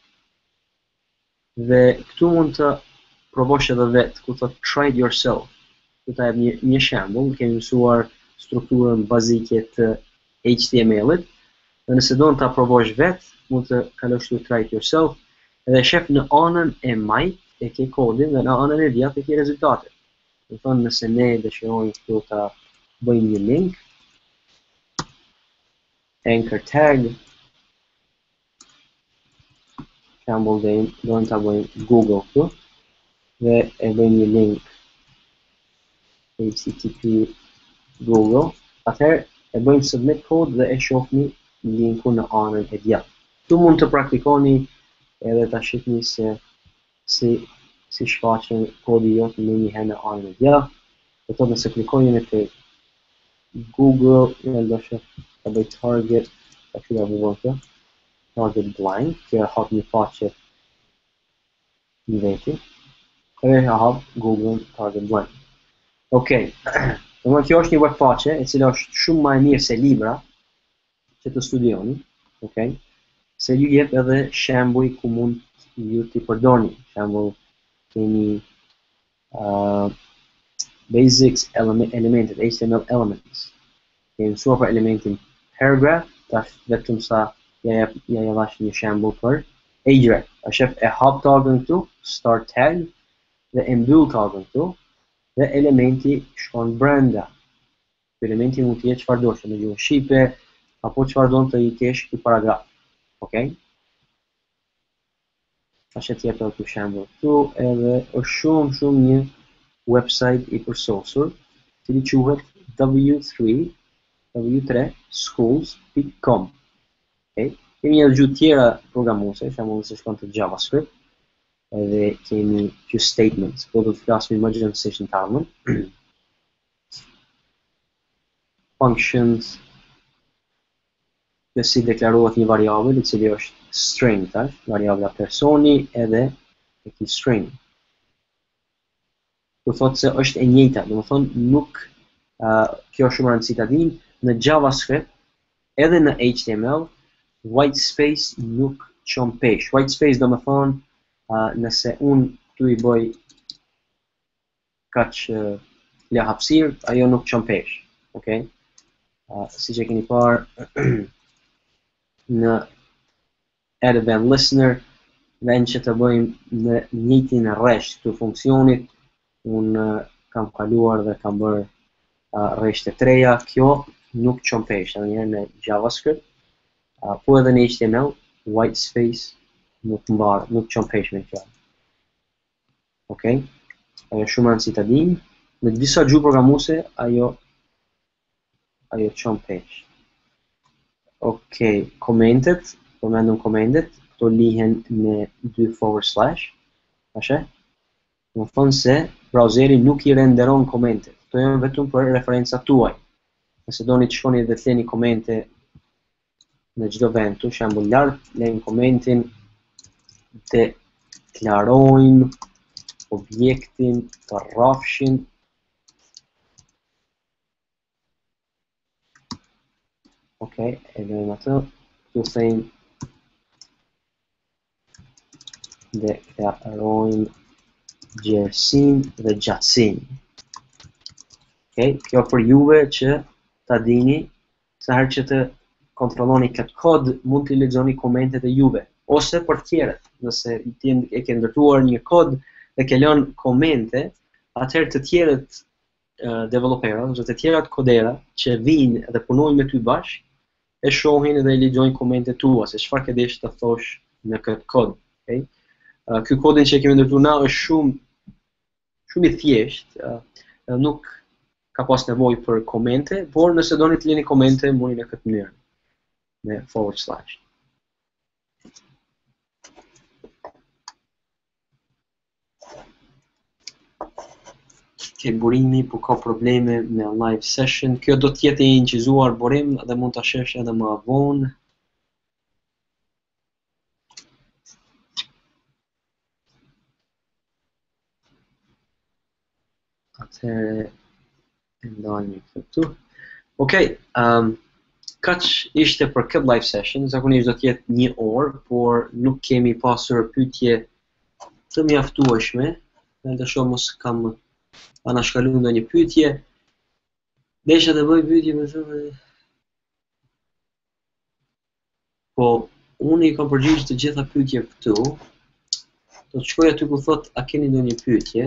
dhe këtu mund të provosh edhe vetë, ku thot Try it yourself. Këtu ta jep një shembull, kemi mësuar strukturën bazike të HTML-it, dhe nëse do ta provosh vetë, mund të kalosh këtu Try it yourself, edhe shef në anën e majt e ke kodin dhe në anën e djathtë e ke rezultatet. Do thonë nëse ne dëshirojmë këtu ta bëjmë një link, anchor tag, shembull do ta bëjmë Google këtu dhe e bëjmë një link http Google, atëherë e bëjmë submit code dhe e shohni linkun në anën e djathtë. Këtu mund të praktikoni edhe ta shihni se si shfaqen kodi jot në një herë në anën e djathtë. Do thotë nëse klikoni në Google, do shef ta bëj target, ta filloj Google këtu, target blind, që hap një faqe në veti, e hap Google target blind. Okej, kjo është një web faqe e cila është shumë më e mirë se libra që të studioni, okay? Se ju jep edhe shembuj ku mund ju t'i përdorni. Shembull, kemi basics elementet, HTML elements. Kemi mësuar për elementin paragraph, tash vetëm sa ja javash një shembull për href. A shef e hap tagën këtu, start tag, dhe e mbyll tagën këtu, dhe elementi shkon brenda. Elementi mund të jetë çfarëdo, në gjuhën shqipe, apo çfarë don të i kesh ky paragraf. Okay? Tash e jep edhe shembull këtu, edhe është shumë një website i përsosur, i cili quhet w3schools.com. Okay? Kemi edhe gjuhë tjera programuese, shembull se shkon të JavaScript, edhe kemi few statements, po do të flasim më gjithsesi në tarmën. Functions, dhe si deklarohet një variabël i cili është string, tash, variabla personi edhe e ki string. Do thotë se është e njëjta, do të thonë nuk, kjo është shumë rëndësi ta dinë, në JavaScript edhe në HTML white space nuk çon pesh. White space do të thonë nëse unë tu i bëj kaq la hapësirë, ajo nuk çon pesh. Okay? Siç e keni parë në add event listener, vend që të bëjmë në njëjtin rresht të funksionit, unë kam kaluar dhe kam bërë rresht e treja, kjo nuk çon pesh, edhe njerë në JavaScript, po edhe në HTML, white space nuk çon pesh me kjo. Okay? Ajo shumë rëndësi ta dinë, në disa gjuhë programuese ajo çon pesh. Okay, komentet, përmendëm komentet, këto lihen me 2//, ashe? Do të thonë se brauzeri nuk i renderon komentet, këto janë vetëm për referencat tuaj. Nëse doni të shkoni dhe të leni komente në çdo vend, për shembull lart, lejmë komentin, deklarojmë objektin të rrafshin. Okay, e lejmë atë, këtu thejmë deklarojmë gjerësin dhe gjatësin. Okay, kjo për juve që ta dini, sa herë që të kontrolloni këtë kod, mund të lexoni komentet e juve, ose për tjerët, nëse e ke ndërtuar një kod dhe ke lënë komente, atëherë të tjerët developerët, ose të tjerat kodera që vinë dhe punojnë me ty bashkë, e shohin dhe i lexojnë komentet tua, se çfarë ke desh të thosh në këtë kod. Okay? Ky kodin që kemi ndërtuar na është shumë i thjeshtë, nuk ka pas nevojë për komente, por nëse doni të lini komente, mundeni në këtë mënyrë, me // Ke burimi, po ka probleme me live session. Kjo do të jetë i incizuar burim dhe mund ta shesh edhe më vonë. Atëherë e ndajmë këtu. Okej, kaq ishte për këtë live session. Zakonisht do të jetë 1 orë, por nuk kemi pasur pyetje të mjaftueshme. Dhe shoh mos kam anashkalu ndonjë pyetje. Desha të bëj pyetje më shumë. Po, unë i kam përgjigjë të gjitha pyetjet këtu. Do të shkoj aty ku thot a keni ndonjë pyetje.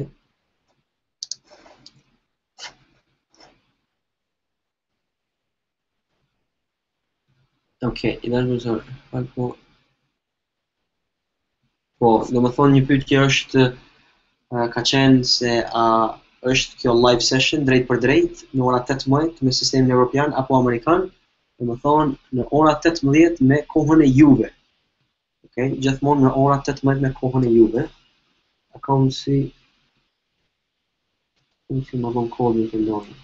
Okej, i dash më zor. Po, do më thonë një pyetje është ka qenë se a është kjo live session drejt për drejt në ora 18 me sistemin evropian apo amerikan, do më thonë në ora 18 me kohën e juve. Okej, gjithmonë në ora 18 me kohën e juve. A ka mundësi më bon kodin të ndonjë.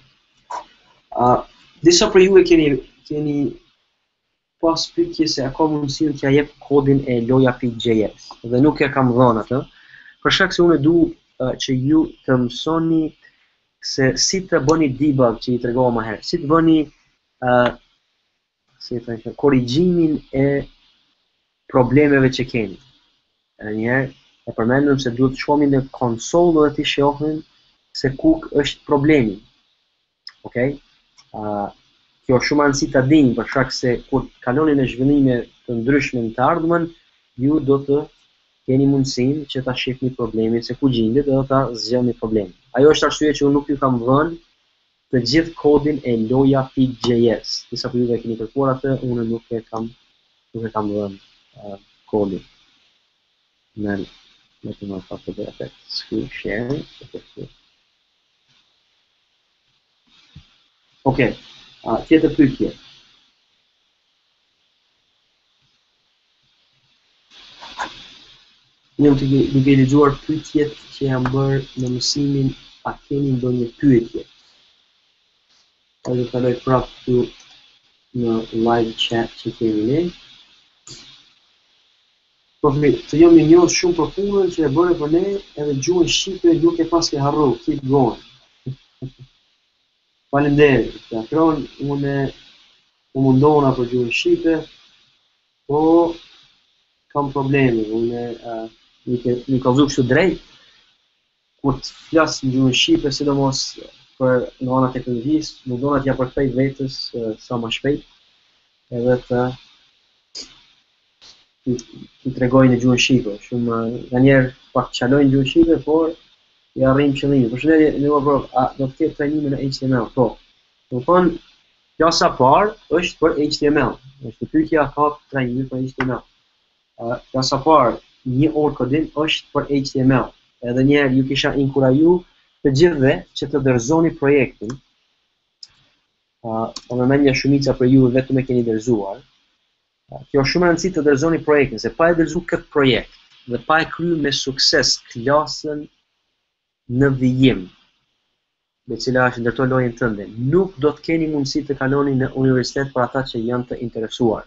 Disa për juve keni pas pyetje se a ka mundësi që ja jep kodin e loja.js. Dhe nuk e kam dhënë atë, për shkak se unë du që ju të mësoni se si të bëni debug që i tregova më herë, si të bëni korrigjimin e problemeve që keni. Njëherë e përmendëm se duhet të shkomi në konsolë dhe të shohim se ku është problemi. Okej? Kjo është shumë rëndësi ta dini për shkak se kur kaloni në zhvillime të ndryshme në të ardhmen, ju do të keni mundësinë që ta shihni problemin se ku gjendet dhe do ta zgjidhni problemin. Ajo është arsye që unë nuk ju kam dhënë të gjithë kodin e loja.js. Disa për juve keni kërkuar atë, unë nuk e kam dhënë kodin. Në të më fatë të efekt screen share. Okej, tjetër pyetje. Unë duke lexuar pyetjet që janë bërë në mësimin a keni ndonjë pyetje. Do të kaloj prapë këtu në live chat që kemi ne. Të jam i njohur shumë për punën që e bëre për ne, edhe gjuhën shqipe nuk e pas ke harru, keep going. Faleminderit. Teatron, unë u mundona për gjuhën shqipe, po kam probleme. Unë nuk ka kështu drejt, kur të flas në gjuhën shqipe, sidomos për në ana teknologjisë, mundona t'ja përkthej vetes sa më shpejt, edhe të tregoj në gjuhën shqipe. Shumë nganjëherë pak çaloj në gjuhën shqipe, por i arrim qëllimin. Përshëndetje, do të ketë trajnime në HTML, po. Do të thonë, klasa parë është për HTML. Është pyetja ka trajnime për HTML. Klasa parë, 1 orë kodim është për HTML. Edhe njerë ju kisha inkuraju të gjithve që të dorëzoni projektin. Po më mendja shumica për ju vetëm e keni dorëzuar. Kjo është shumë e rëndësishme të dorëzoni projektin, se pa e dorëzuar këtë projekt dhe pa e kryer me sukses klasën në vijim, me cila është ndërtoj lojën tënde, nuk do të keni mundësi të kaloni në universitet për ata që janë të interesuar.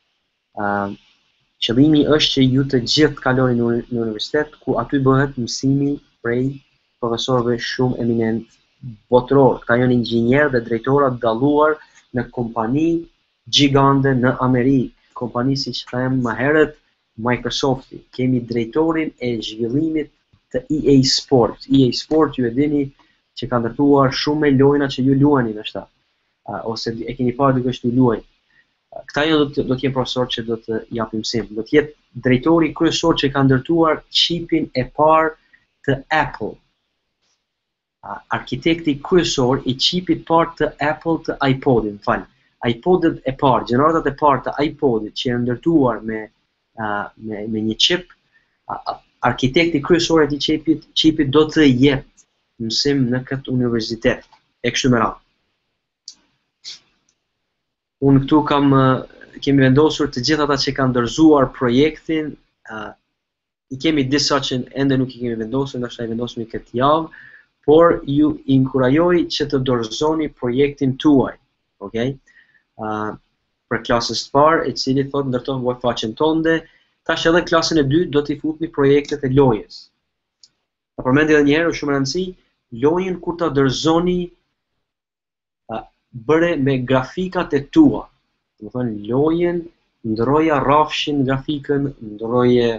Qëllimi është që ju të gjithë kaloni në universitet, ku aty bëhet mësimi prej profesorëve shumë eminent botëror. Këta janë inxhinierë dhe drejtora dalluar në kompani gjigande në Amerikë, kompani si që them më herët, Microsofti. Kemi drejtorin e zhvillimit të EA Sport. EA Sport ju e dini që ka ndërtuar shumë me lojna që ju luani nështë, ose e keni parë duke shtu luaj. Këta janë do të jenë profesor që do të japim mësim. Do të jetë drejtori kryesor që ka ndërtuar çipin e parë të Apple. Arkitekti kryesor i çipit parë të Apple të iPodin, iPodet e parë, gjeneratat e parë të iPodit që janë ndërtuar me një çip, arkitekti kryesor i çipit do të jep mësim në këtë universitet e kështu me radhë. Unë këtu kemi vendosur të gjithë ata që kanë dorëzuar projektin, i kemi disa që ende nuk i kemi vendosur, ndoshta i vendosemi këtë javë, por ju inkurajoj që të dorëzoni projektin tuaj, okay? Për klasës së parë, i cili thotë ndërton faqen tënde, tash edhe klasën e dytë do t'i futni projektet e lojës. Ta përmendi edhe një herë, është shumë e rëndësishme, lojën kur ta dorëzoni bëre me grafikat e tua. Do të thonë lojën ndroja rrafshin grafikën, ndroje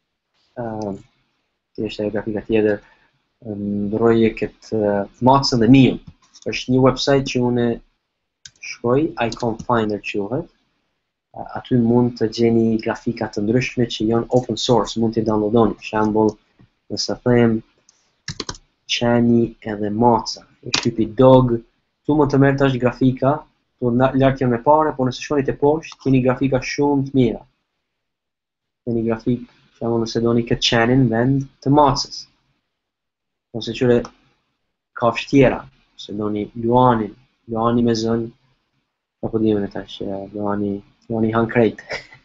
është ajo grafika tjetër, ndroje këtë macën dhe njën. Është një website që unë shkoj, Icon Finder quhet. Aty mund të gjeni grafika të ndryshme që janë open source, mund t'i downloadoni. Për shembull, nëse them qeni edhe maca, e shtypi dog, tu mund të merr tash grafika, tu lart janë me pare, por nëse shkoni te poshtë, keni grafika shumë të mira. Keni grafik, për shembull, nëse doni këtë qenin vend të macës. Ose qyre kafsh tjera, nëse doni luani me zën, apo dimë në tash, luani han krejt.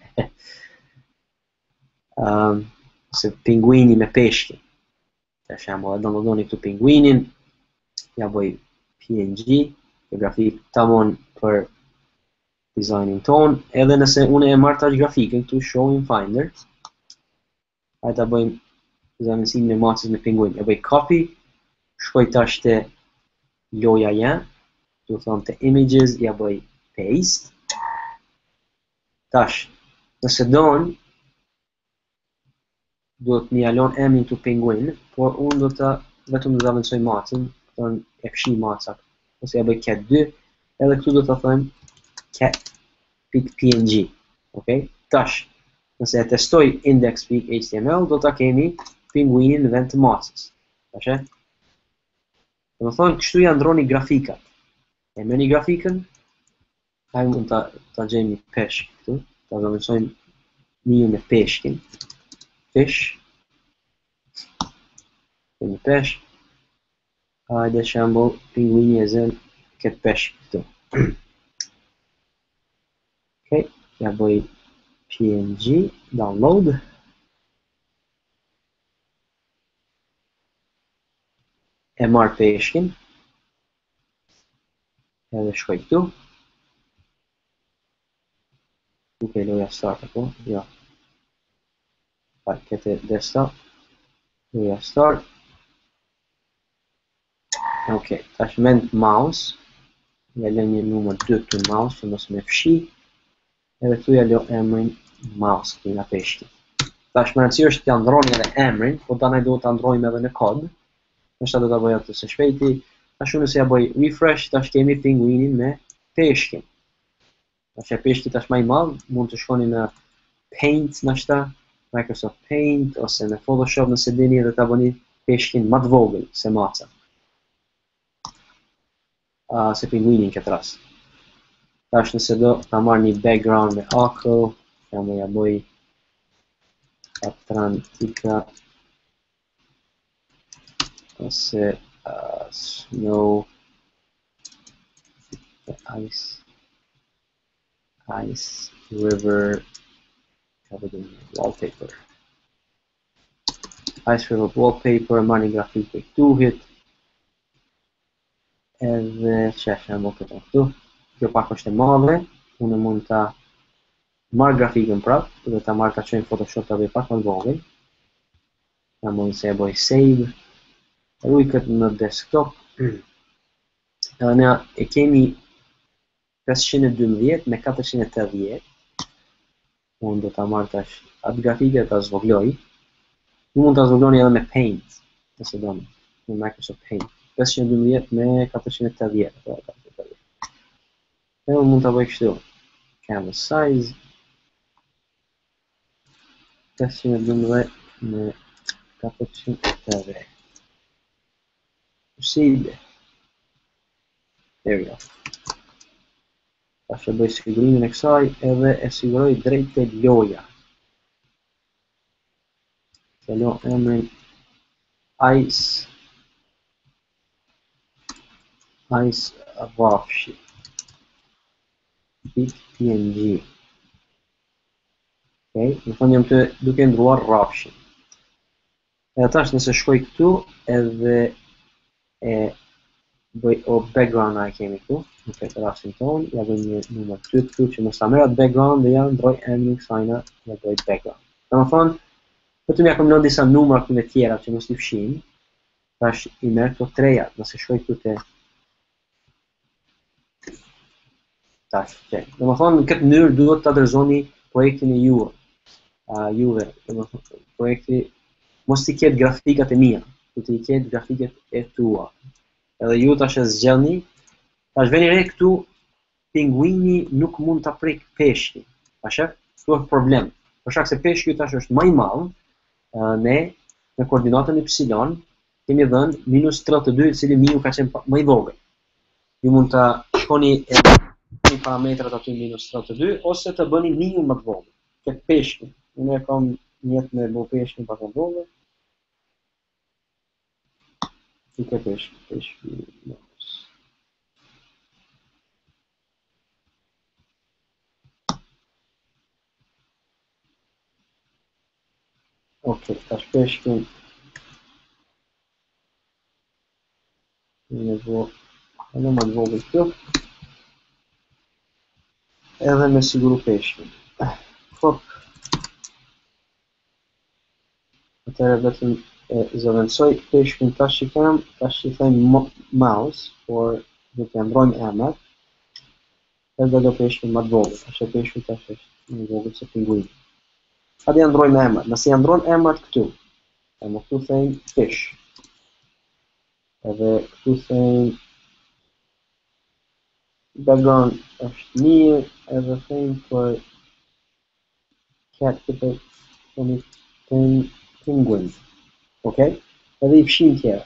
Se pinguini me peshki. Për shembull, downloadoni këtu pinguinin, ja bëj PNG, grafik tamon për dizajnin ton, edhe nëse unë e marr tash grafikën këtu show in Finder, hajde ta bëjmë zamësimin e macës me pinguin. Ja bëj copy, shkoj tash te loja jem, do thonë te images, ja bëj paste. Tash, nëse don, do të më jalon emrin të pinguin, por unë do të vetëm do ta avancoj macën, thonë e fshi macat, ose ja bëj cat 2, edhe këtu do të them cat.png. Okay? Tash, nëse e testoj index.html, do ta kemi pinguinin në vend të macës. Tash, do të thonë kështu ja ndroni grafikat. E merrni grafikën, hajde mund ta gjejmë një peshk këtu, ta avancojmë njën me peshkin. Fish, një peshk, hajde shembull pinguini e zën këtë peshk këtu. Okay, ja bëj PNG, download. E marr peshkin, edhe shkoj këtu. Nuk e loja start apo? Jo. Këtë desktop, loja start. Ok, tash mend mouse, ja lë një numër 2 të mouse, që mos me fshi, edhe këtu ja lë emrin mouse, këtu nga peshki. Tash më rëndësishme është t'ja ndroni edhe emrin, po tani do ta ndrojmë edhe në kod. Nështë do ta bëj atë së shpejti. Tash unë se ja bëj refresh, tash kemi pinguinin me peshkin. Tash e peshki tash më i madh, mund të shkoni në Paint nështë, Microsoft Paint, ose në Photoshop nëse dini edhe ta bëni peshkin më të vogël se maca. Se pinguinin këtë rast. Tash nëse do ta marr një background me akull, jam ja bëj Atlantika ose snow, ice river wallpaper. Ice river wallpaper, marr një grafik për këtu hit. Edhe qeshe më këtë këtu. Kjo pak është e madhe, unë mund ta marr grafikën prap, dhe ta marr ta qojnë Photoshop ta bëj pak më vogël. Ta mund se e bëj save, ruj këtë në desktop. Edhe ne e kemi 512 me 480. Unë do ta marr tash atë grafike ta zvogëloj. Ju mund ta zvogëloni edhe me Paint, nëse doni, në Microsoft Paint. 512 me 480. Edhe mund ta bëj kështu. Canvas size 512 me 480. Proceed. There we go. Tash e bëj sigurimin e kësaj edhe e siguroj drejt te loja. Se lo emrin Ice Rafshi PNG. Okay, në fund jam të duke ndruar rrafshin. Edhe tash nëse shkoj këtu edhe e bëj o background e kemi këtu, në këtë rastin tonë, ja bëj një numër 2 këtu që mos ta merret background dhe ja ndroj emrin kësajna dhe bëj background. Domethënë, vetëm ja kam lënë disa numra këtu të tjera që mos i fshin. Tash i merr këto treja, nëse shkoj këtu te tash. Domethënë në këtë mënyrë duhet ta dorëzoni projektin e juaj. Juve, domethënë projekti mos i ketë grafikat e mia, duhet i ketë grafikat e tua. Edhe ju tash e zgjellni. Tash veni re këtu, pinguini nuk mund ta prek peshkin. A shef? Kjo është problem. Për shkak se peshku tash është më i madh, ne në koordinatën y kemi dhënë -32, i cili miu ka qenë më i vogël. Ju mund ta shkoni edhe parametrat aty -32 ose të bëni miu më të vogël. Këtë peshkin. Unë e kam njetë me bo peshkin pak më vogël. Fica peixe, ok, tash peshkin në vo edhe më të vogël këtu edhe me siguru peshkin. Hop. Atëherë vetëm zëvendësoj peshkin tash që kam, tash i them mouse, por do të ndrojmë emrat edhe do peshkin më të vogël. Tash e peshku tash është më vogël se pinguini. Hadi ja ndrojmë emrat. Nëse ja ndron emrat këtu, më këtu them fish. Edhe këtu them background është mirë, edhe them për cat këtë themi penguin. Okay? Edhe i fshim tjera.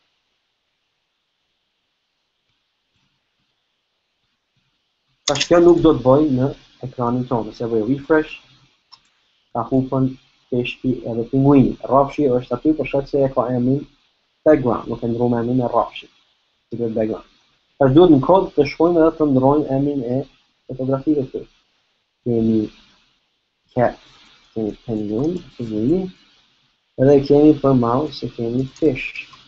Tash kjo nuk do të bëj në ekranin tonë, nëse bëj refresh, ka hupën peshki edhe pinguini. Rrafshi është aty për shkak se e ka emrin background, nuk e ndrojmë emrin e rrafshit. Këtë background. Tash duhet në kod të shkojmë edhe të ndrojmë emrin e fotografive këtu. Kemi cat, kemi penguin, pinguini, edhe kemi për mouse, kemi fish.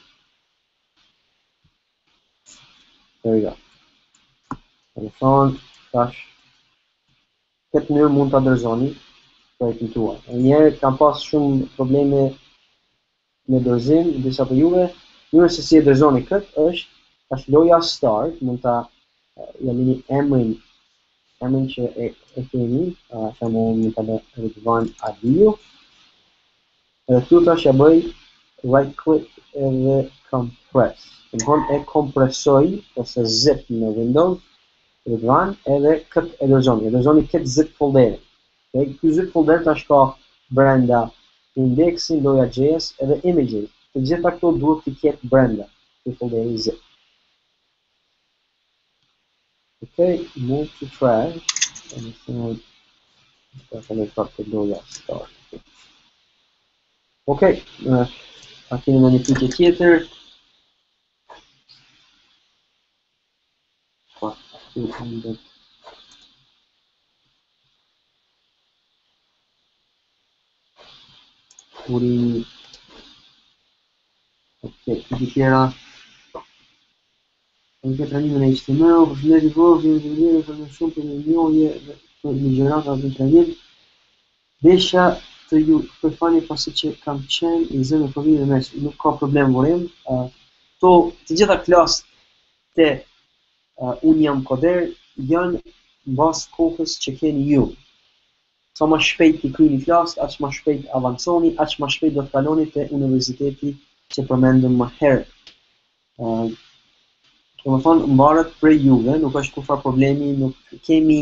There we go. Telefon, tash, këtë mënyrë mund të dorëzoni projektin tuaj. Njerë kam pas shumë probleme me dorëzim, disa për juve, mënyrë se si e dorëzoni këtë është, tash loja start, mund ta jamini emrin që e kemi, mund ta Ridvan Adiu, edhe këtu tash ja bëj right click edhe compress. Domethënë e kompresoj ose zip në Windows, Ridvan edhe këtë e dorëzoni këtë zip folderin. Ky zip folder tash ka brenda indeksin, loja.js edhe images. Të gjitha këto duhet të ketë brenda ky folderi zip. Okay, move to trash. And të loja start. Okay, a keni në një pyetje tjetër? Puri... Ok, pyetje tjera. Në këtë trajnimin e HTML, përshëndetje vogël, inxhinier për më shumë për një njohje për ligjërata në trajnim. Desha të ju përfani pasi që kam qenë i zënë në provimin e mes, nuk ka problem vorim. To të gjitha klasët të unë jam koder janë mbas kohës që keni ju. Sa më shpejt i kryeni klasë, aq më shpejt avanconi, aq më shpejt do të kaloni te universiteti që përmendëm më herët. Domethënë mbaret për juve, nuk është kurrë problemi, nuk kemi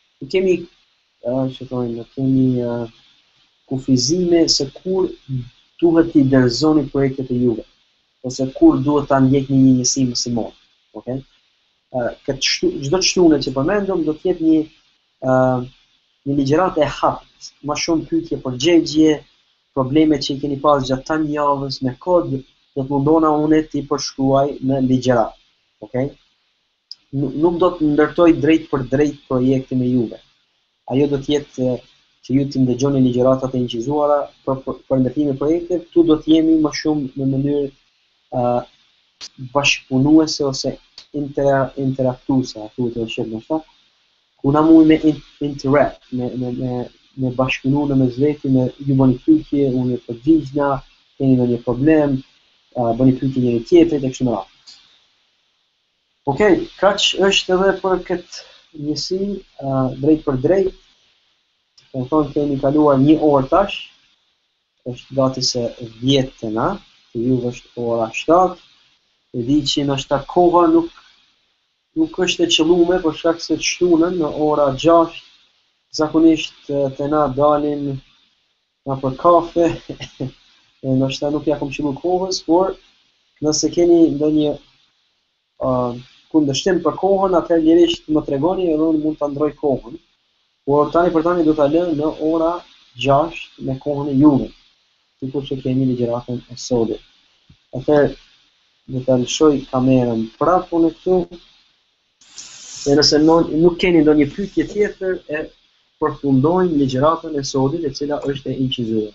kufizime se kur duhet t'i dorëzoni projektet e juve, ose kur duhet ta ndjekni një njësi mësimore. Okay? Çdo shtune që përmendëm do të jetë një ligjëratë e hapët, më shumë pyetje përgjigje, problemet që i keni pas gjatë tan javës me kod, do të mundona unë t'i përshkruaj në ligjëratë. Okay? Nuk do të ndërtoj drejt për drejt projektin e juve. Ajo do të jetë që ju t'i ndëgjoni ligjëratat e incizuara për ndërtimin e projektit, tu do të jemi më shumë në mënyrë bashkëpunuese ose interaktuese, thuhet në shqip në shtat, ku na muj me interact, me bashkëpunu në mes veti, me ju bëni pyetje, unë ju përgjigjna, keni ndonjë problem, bëni pyetje njëri tjetrit e kështu me radhë. Okej, kaq është edhe për këtë njësi, drejt për drejt. Do të thonë kemi kaluar 1 orë tash, është gati se 10 të na, të juve është ora 7. E di që ndoshta koha nuk është e qëlluar për shkak se shtunën në ora 6 zakonisht të na dalin na për kafe, e ndoshta nuk ja kam qëllu kohës, por nëse keni ndonjë kundërshtim për kohën, atëherë lirisht më tregoni edhe unë mund ta ndroj kohën. Por tani për tani do ta lë në ora 6 me kohën e juve, sikur që kemi ligjëratën e sodit. Atëherë do ta lëshoj kamerën prapë unë këtu. E nëse nuk keni ndonjë pyetje tjetër, e përfundojmë ligjëratën e sodit, e cila është e incizuar.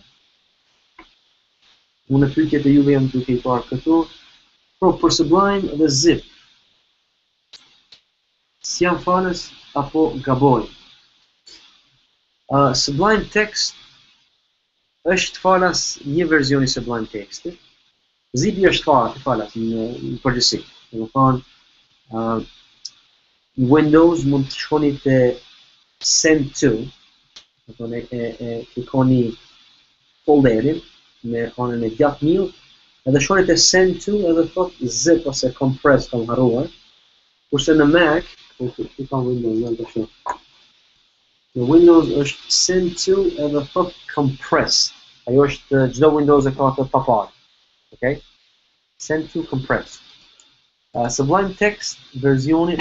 Unë pyetjet e juve jam duke I parë këtu. Për Sublime dhe Zip, si jam falës apo gaboj? Sublime Text është falas një verzioni Sublime Textit. Zipi është falas në përgjithësi. Do të thonë, Windows mund të shkoni te Send to, do të thonë e klikoni folderin me anën e djathtë miut, edhe shkoni te Send to edhe thot Zip ose Compress kam harruar. Kurse në Mac, ku kam Windows, të shoh. Në Windows është Send to edhe thot Compressed. Ajo është çdo Windows e ka atë papar. Okay? Send to Compressed. Sublime Text versionin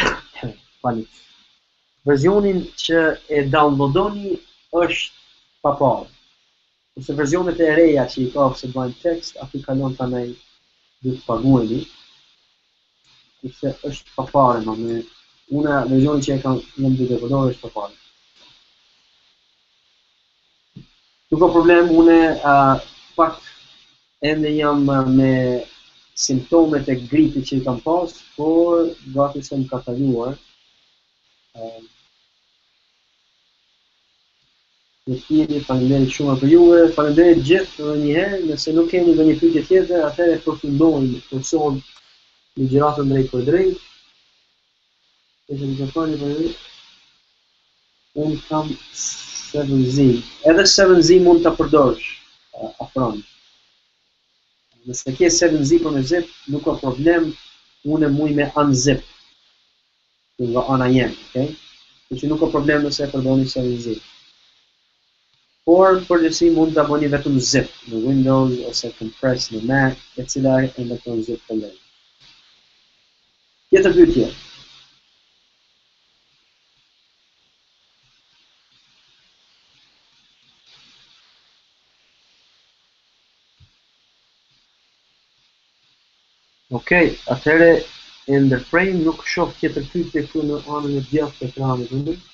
që e downloadoni është papar. Kurse versionet e reja që I ka Sublime Text, aty kalon tanaj duhet të paguheni. Kurse është papare, una versionin që jam duke përdorur është papare. Nuk ka problem, une pak ende jam me simptomet e gripit që I kam pas, por gati se më ka kaluar. Faleminderit shumë për juve, faleminderit gjithë edhe një herë, nëse nuk keni ndonjë pyetje tjetër, atëherë përfundojmë kurson ligjëratën drejt për drejt. Unë kam 7Z. Edhe 7Z mund ta përdorësh afron. Nëse ke 7Z për me zip, nuk ka problem, unë muj me unzip. Nga ana jem, okay? Që nuk ka problem nëse e përdorni 7Z. Por përgjithësi mund ta bëni vetëm zip në Windows ose compress në Mac, e cila e ndërton zip folder. Tjetër pyetje. Okej, atëherë e ndërprejmë, nuk shoh tjetër pyetje këtu në anën e djathtë të ekranit.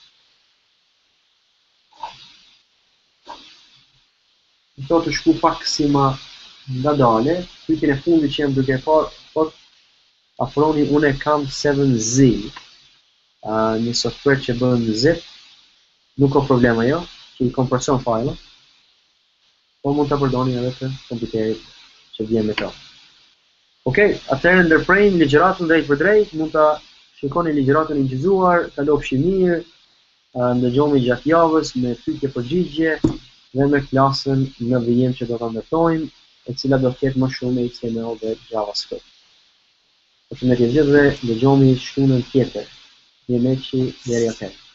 Do të shku pak si ma ngadale, pyetjen e fundit që jam duke parë, thot afroni unë kam 7Z, një software që bën zip, nuk ka problem ajo, që I kompreson file, po mund ta përdorni edhe të kompjuterit që vjen me to. Okej, atëherë ndërprejmë ligjëratën drejt për drejt, mund ta shikoni ligjëratën e incizuar, kalofshi mirë, ndëgjohemi gjatë javës me pyetje përgjigje dhe me klasën në vijim që do ta ndërtojmë, e cila do të ketë më shumë HTML dhe JavaScript. Përshëndetje gjithëve, ndëgjohemi shtunën tjetër. Jemi që deri atëherë.